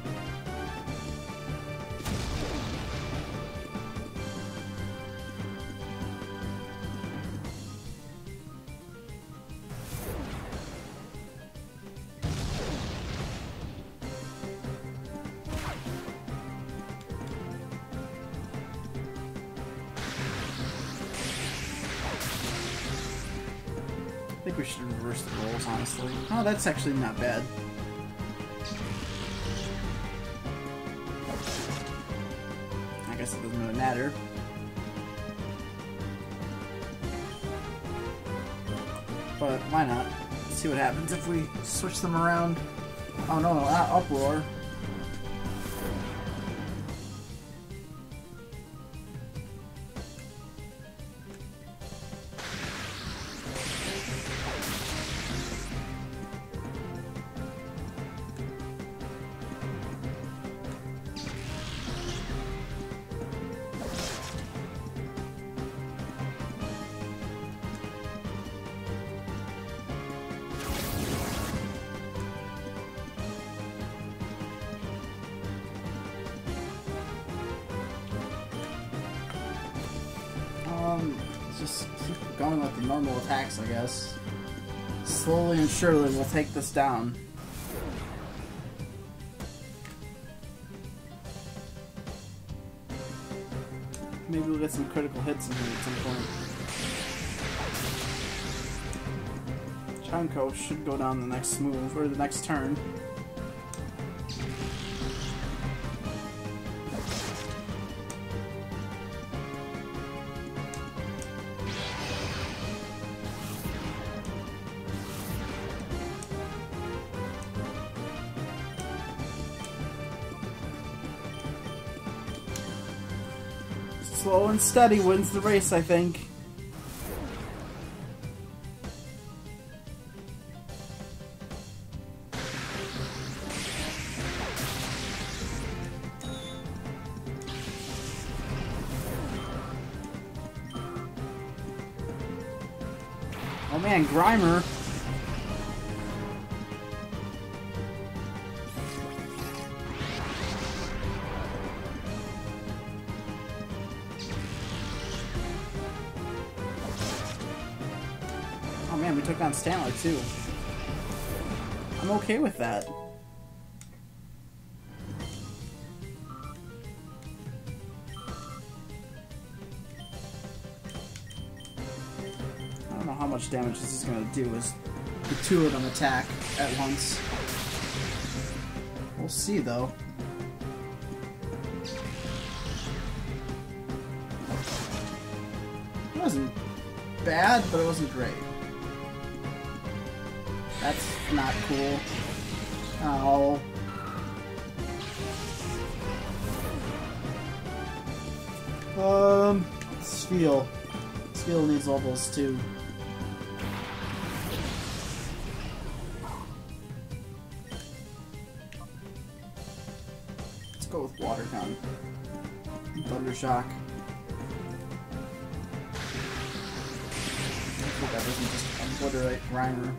I think we should reverse the roles, honestly. Oh, that's actually not bad. I guess it doesn't really matter. But why not? Let's see what happens if we switch them around. Oh no, uh, Uproar. Um, just keep going with the normal attacks, I guess. Slowly and surely we'll take this down. Maybe we'll get some critical hits in here at some point. Chimeco should go down the next move, or the next turn. Slow and steady wins the race, I think. Oh man, Grimer. Oh man, we took on Stantler too. I'm okay with that. I don't know how much damage this is going to do as the two of them attack at once. We'll see though. It wasn't bad, but it wasn't great. That's not cool. Oh. Um, Spheal. Spheal needs levels too. Let's go with Water Gun. Thunder Shock. I hope that doesn't just obliterate Grimer.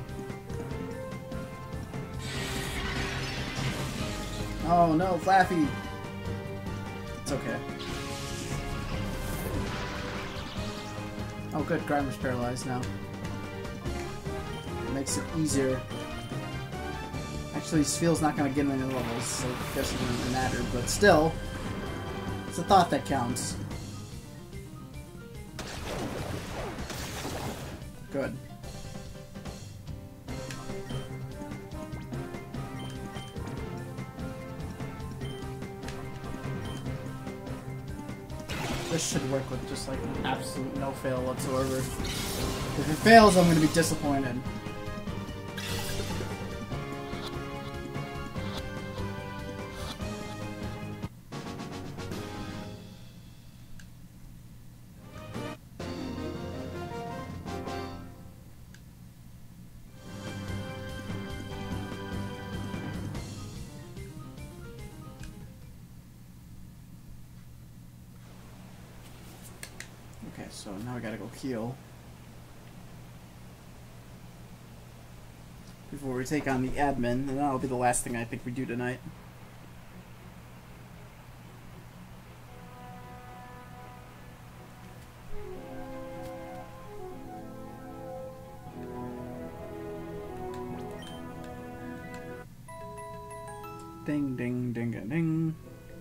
Oh no, Flaffy! It's okay. Oh good, Grimer's paralyzed now. makes it easier. Actually, Spheal's not going to get any levels, so I guess it doesn't really matter, but still, it's a thought that counts. Good. This should work with just like an absolute no fail whatsoever. If it fails, I'm going to be disappointed. Okay, so now we gotta go heal before we take on the admin, and that'll be the last thing I think we do tonight. Ding, ding, ding, a ding.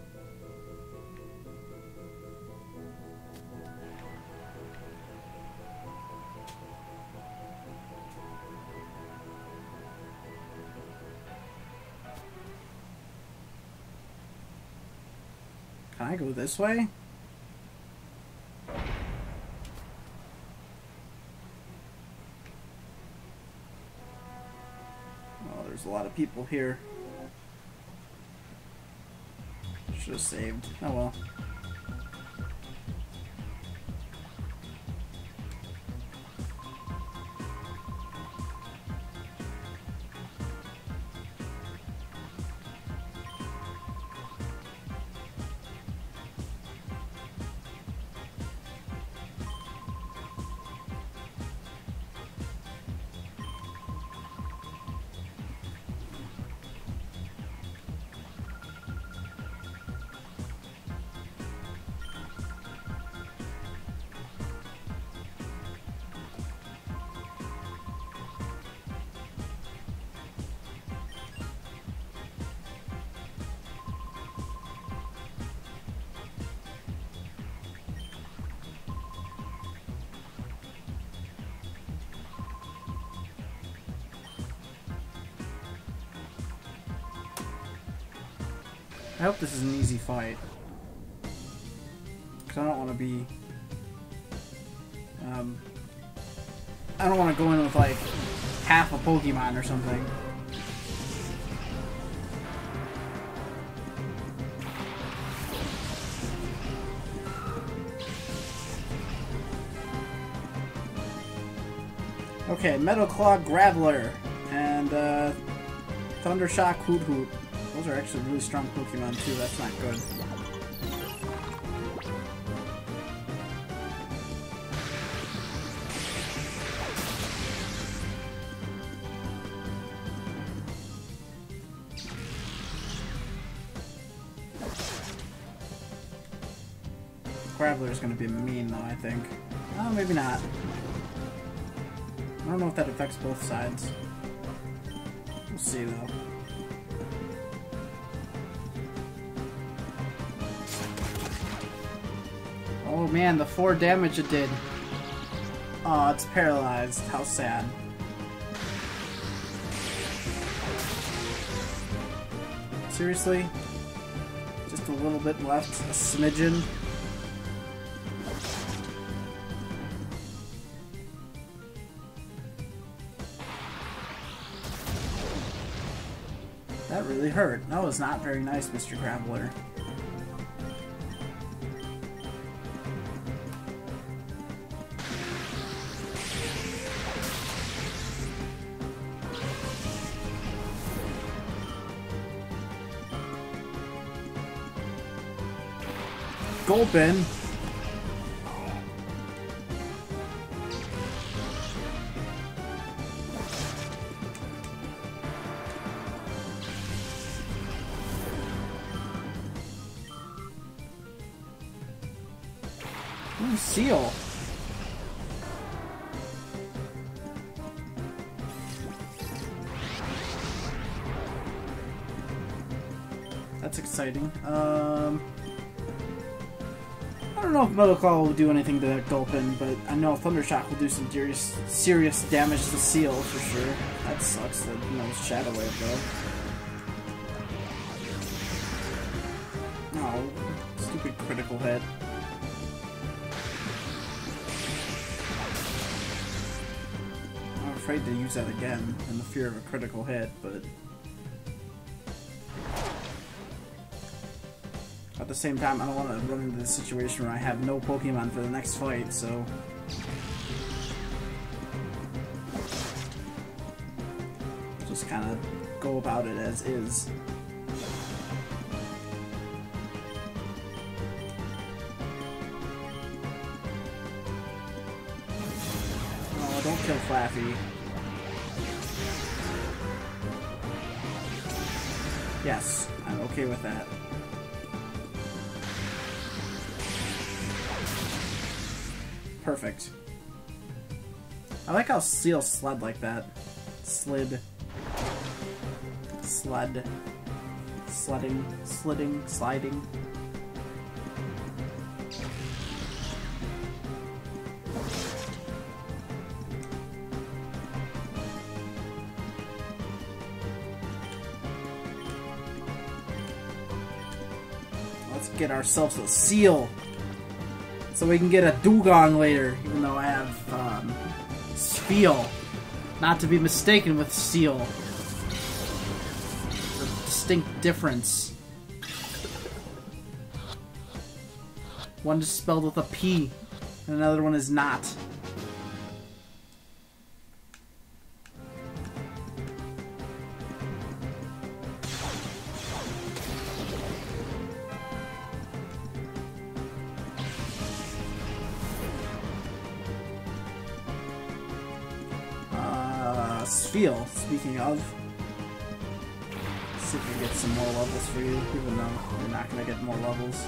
Can I go this way? Oh, there's a lot of people here. Should have saved. Oh well. I hope this is an easy fight, because I don't want to be, um, I don't want to go in with like half a Pokemon or something. Okay, Metal Claw Graveler and uh, Thundershock Hoot Hoot. Those are actually really strong Pokemon too, that's not good. Graveler's gonna be mean though, I think. Oh, maybe not. I don't know if that affects both sides. We'll see though. Oh man, the four damage it did. Oh, it's paralyzed. How sad. Seriously? Just a little bit left? A smidgen? That really hurt. That was not very nice, Mister Graveler. Gulpin. Ooh, Seal. exciting. Um, I don't know if Metal Claw will do anything to Gulpin, but I know Thundershock will do some serious, serious damage to Seal for sure. That sucks. That you know, Shadow Wave though. Oh, stupid critical hit. I'm afraid to use that again in the fear of a critical hit, but at the same time, I don't want to run into this situation where I have no Pokemon for the next fight, so just kind of go about it as is. Oh, don't kill Flaffy. Yes, I'm okay with that. Perfect. I like how Seal slid like that. Slid. Sled. Sledding. Sliding. Sliding. Let's get ourselves a Seal. So we can get a Dugong later, even though I have, um, Spheal. Not to be mistaken with Seal. There's a distinct difference. One is spelled with a P, and another one is not. Spheal, speaking of. Let's see if we get some more levels for you, even though you're not going to get more levels.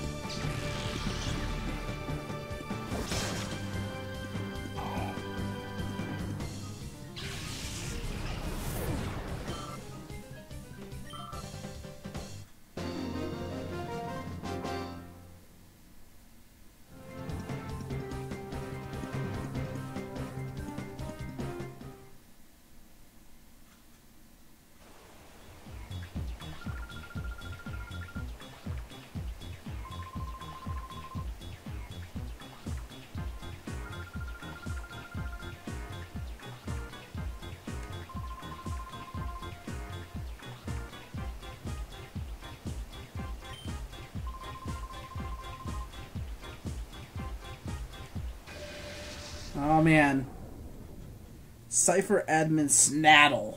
Oh man. Cypher Admin Snaddle.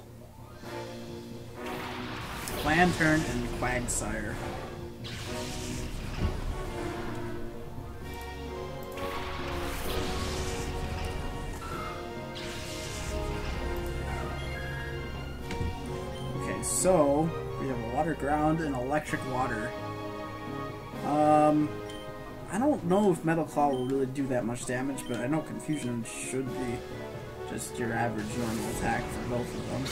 Lantern and Quagsire. Okay, so we have a Water Ground and Electric Water. Um... I don't know if Metal Claw will really do that much damage, but I know Confusion should be just your average normal attack for both of them.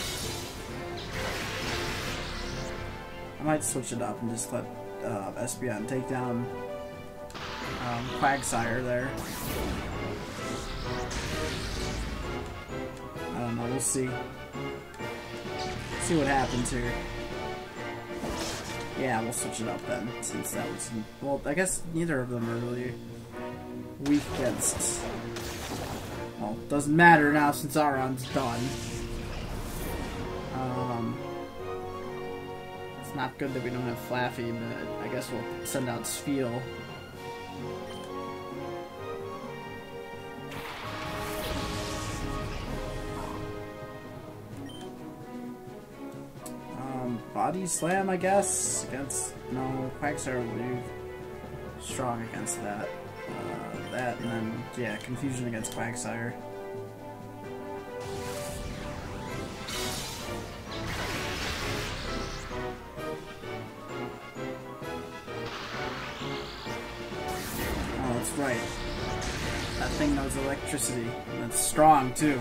I might switch it up and just let uh, Espeon take down um, Quagsire there. I don't know, we'll see. See what happens here. Yeah, we'll switch it up then, since that was... Well, I guess neither of them are really weak against... Well, doesn't matter now since Aron's done. Um, it's not good that we don't have Flaffy, but I guess we'll send out Spheal. Body Slam, I guess, against... No, Quagsire will be strong against that. Uh, that, and then, yeah, Confusion against Quagsire. Oh, that's right. That thing knows electricity, and it's strong, too.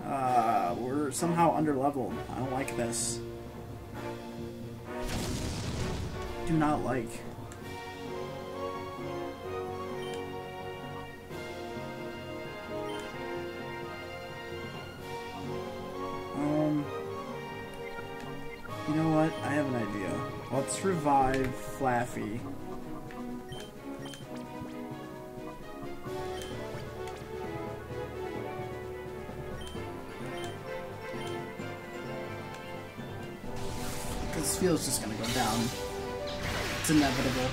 Uh, we're somehow under-leveled. I don't like this. do not like. Um, you know what? I have an idea. Let's revive Flaffy. This field's just gonna go down. It's inevitable.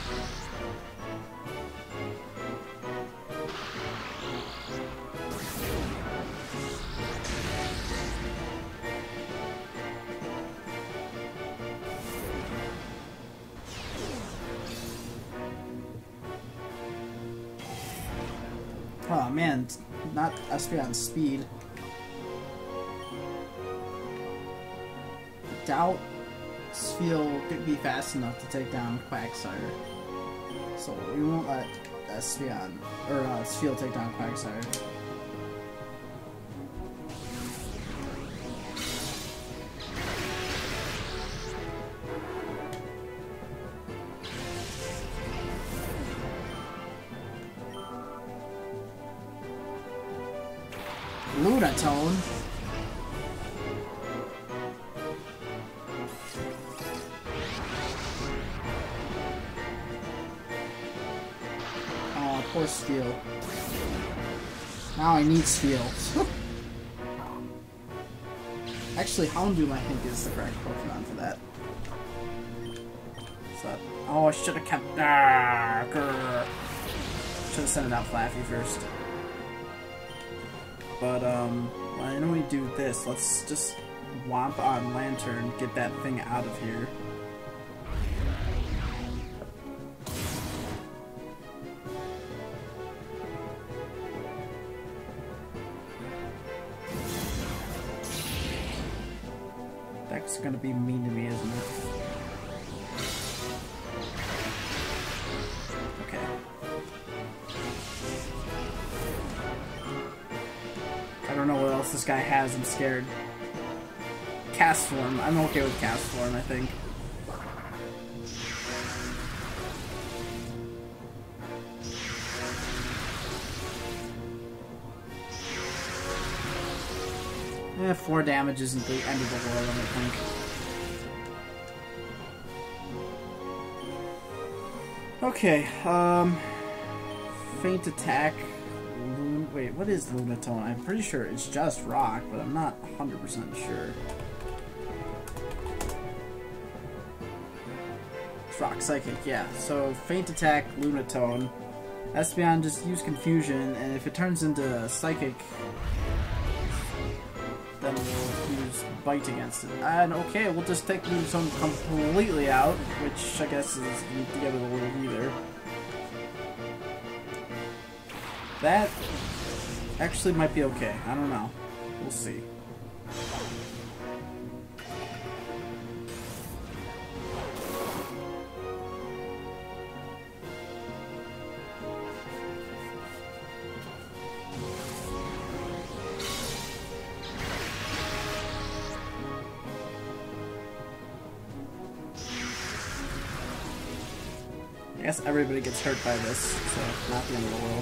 Oh man, not Espeon speed. Doubt Spheal could be fast enough to take down Quagsire. So we won't let Espeon, or uh, Spheal take down Quagsire. Lunatone? Oh, poor Spheal. Now I need Spheal. Actually, Houndoom I think is the correct Pokemon for that. So, oh, I should have kept... Ah, should have sent it out Flaffy first. But, um, why don't we do this? Let's just womp on Lantern, get that thing out of here. That's gonna be mean to me, isn't it? Okay. I don't know what else this guy has, I'm scared. Castform. I'm okay with Castform, I think. Eh, four damage isn't the end of the world, I think. Okay, um... Faint Attack. Lun Wait, what is Lunatone? I'm pretty sure it's just Rock, but I'm not one hundred percent sure. It's Rock Psychic, yeah. So, Faint Attack, Lunatone. Espeon, just use Confusion, and if it turns into Psychic, then we'll use Bite against it. And okay, we'll just take Lunatone completely out, which I guess is the end of the world either. That actually might be okay. I don't know. We'll see. I guess everybody gets hurt by this, so not the end of the world.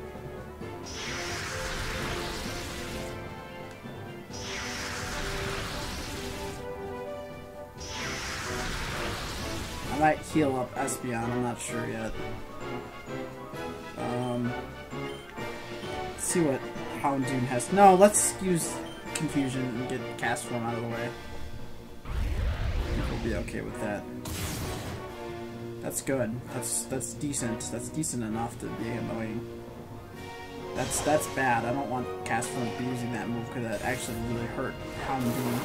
I might heal up Espeon, I'm not sure yet. Um, let's see what Houndoom has. No, let's use Confusion and get Castform out of the way. I think we'll be okay with that. That's good. That's that's decent. That's decent enough to be annoying. That's that's bad. I don't want Castform to be using that move because that actually really hurt Houndoom.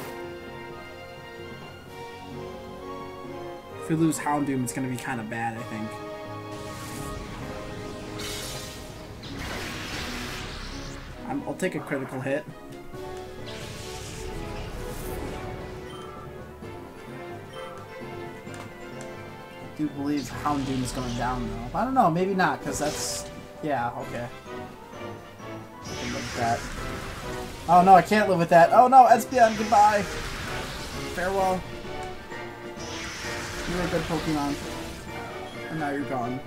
If we lose Houndoom, it's gonna be kind of bad, I think. I'm, I'll take a critical hit. I do believe Houndoom is going down though. I don't know, maybe not, because that's... Yeah, okay. I can live with that. Oh no, I can't live with that. Oh no, Espeon, goodbye! Farewell. You're a good Pokemon. And now you're gone.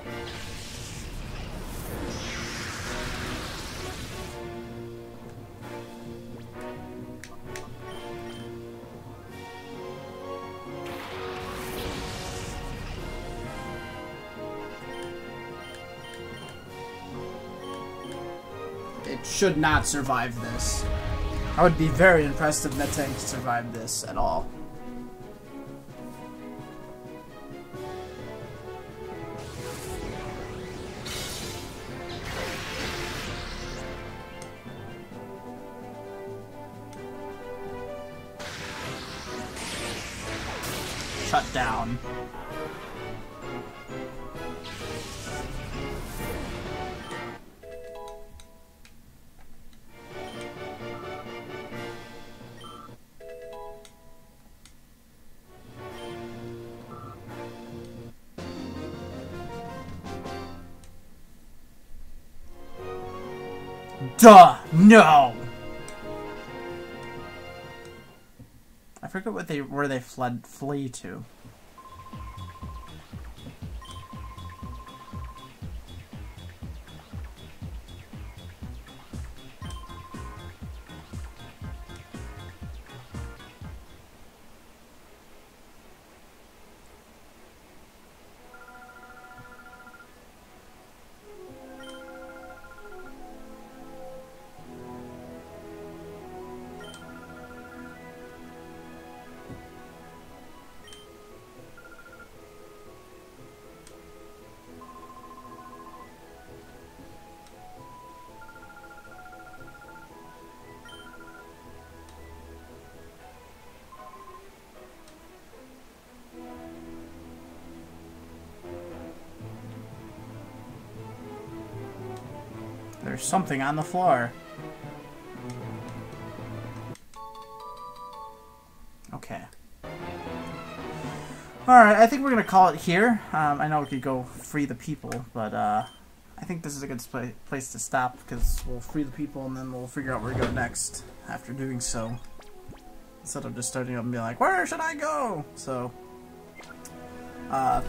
It should not survive this. I would be very impressed if Metang survived this at all. Shut down. Duh! No! I forget what they where they fled flee to. There's something on the floor. Okay. Alright, I think we're gonna call it here. Um, I know we could go free the people, but uh, I think this is a good place to stop because we'll free the people and then we'll figure out where to go next after doing so. Instead of just starting up and being like, where should I go? So, uh,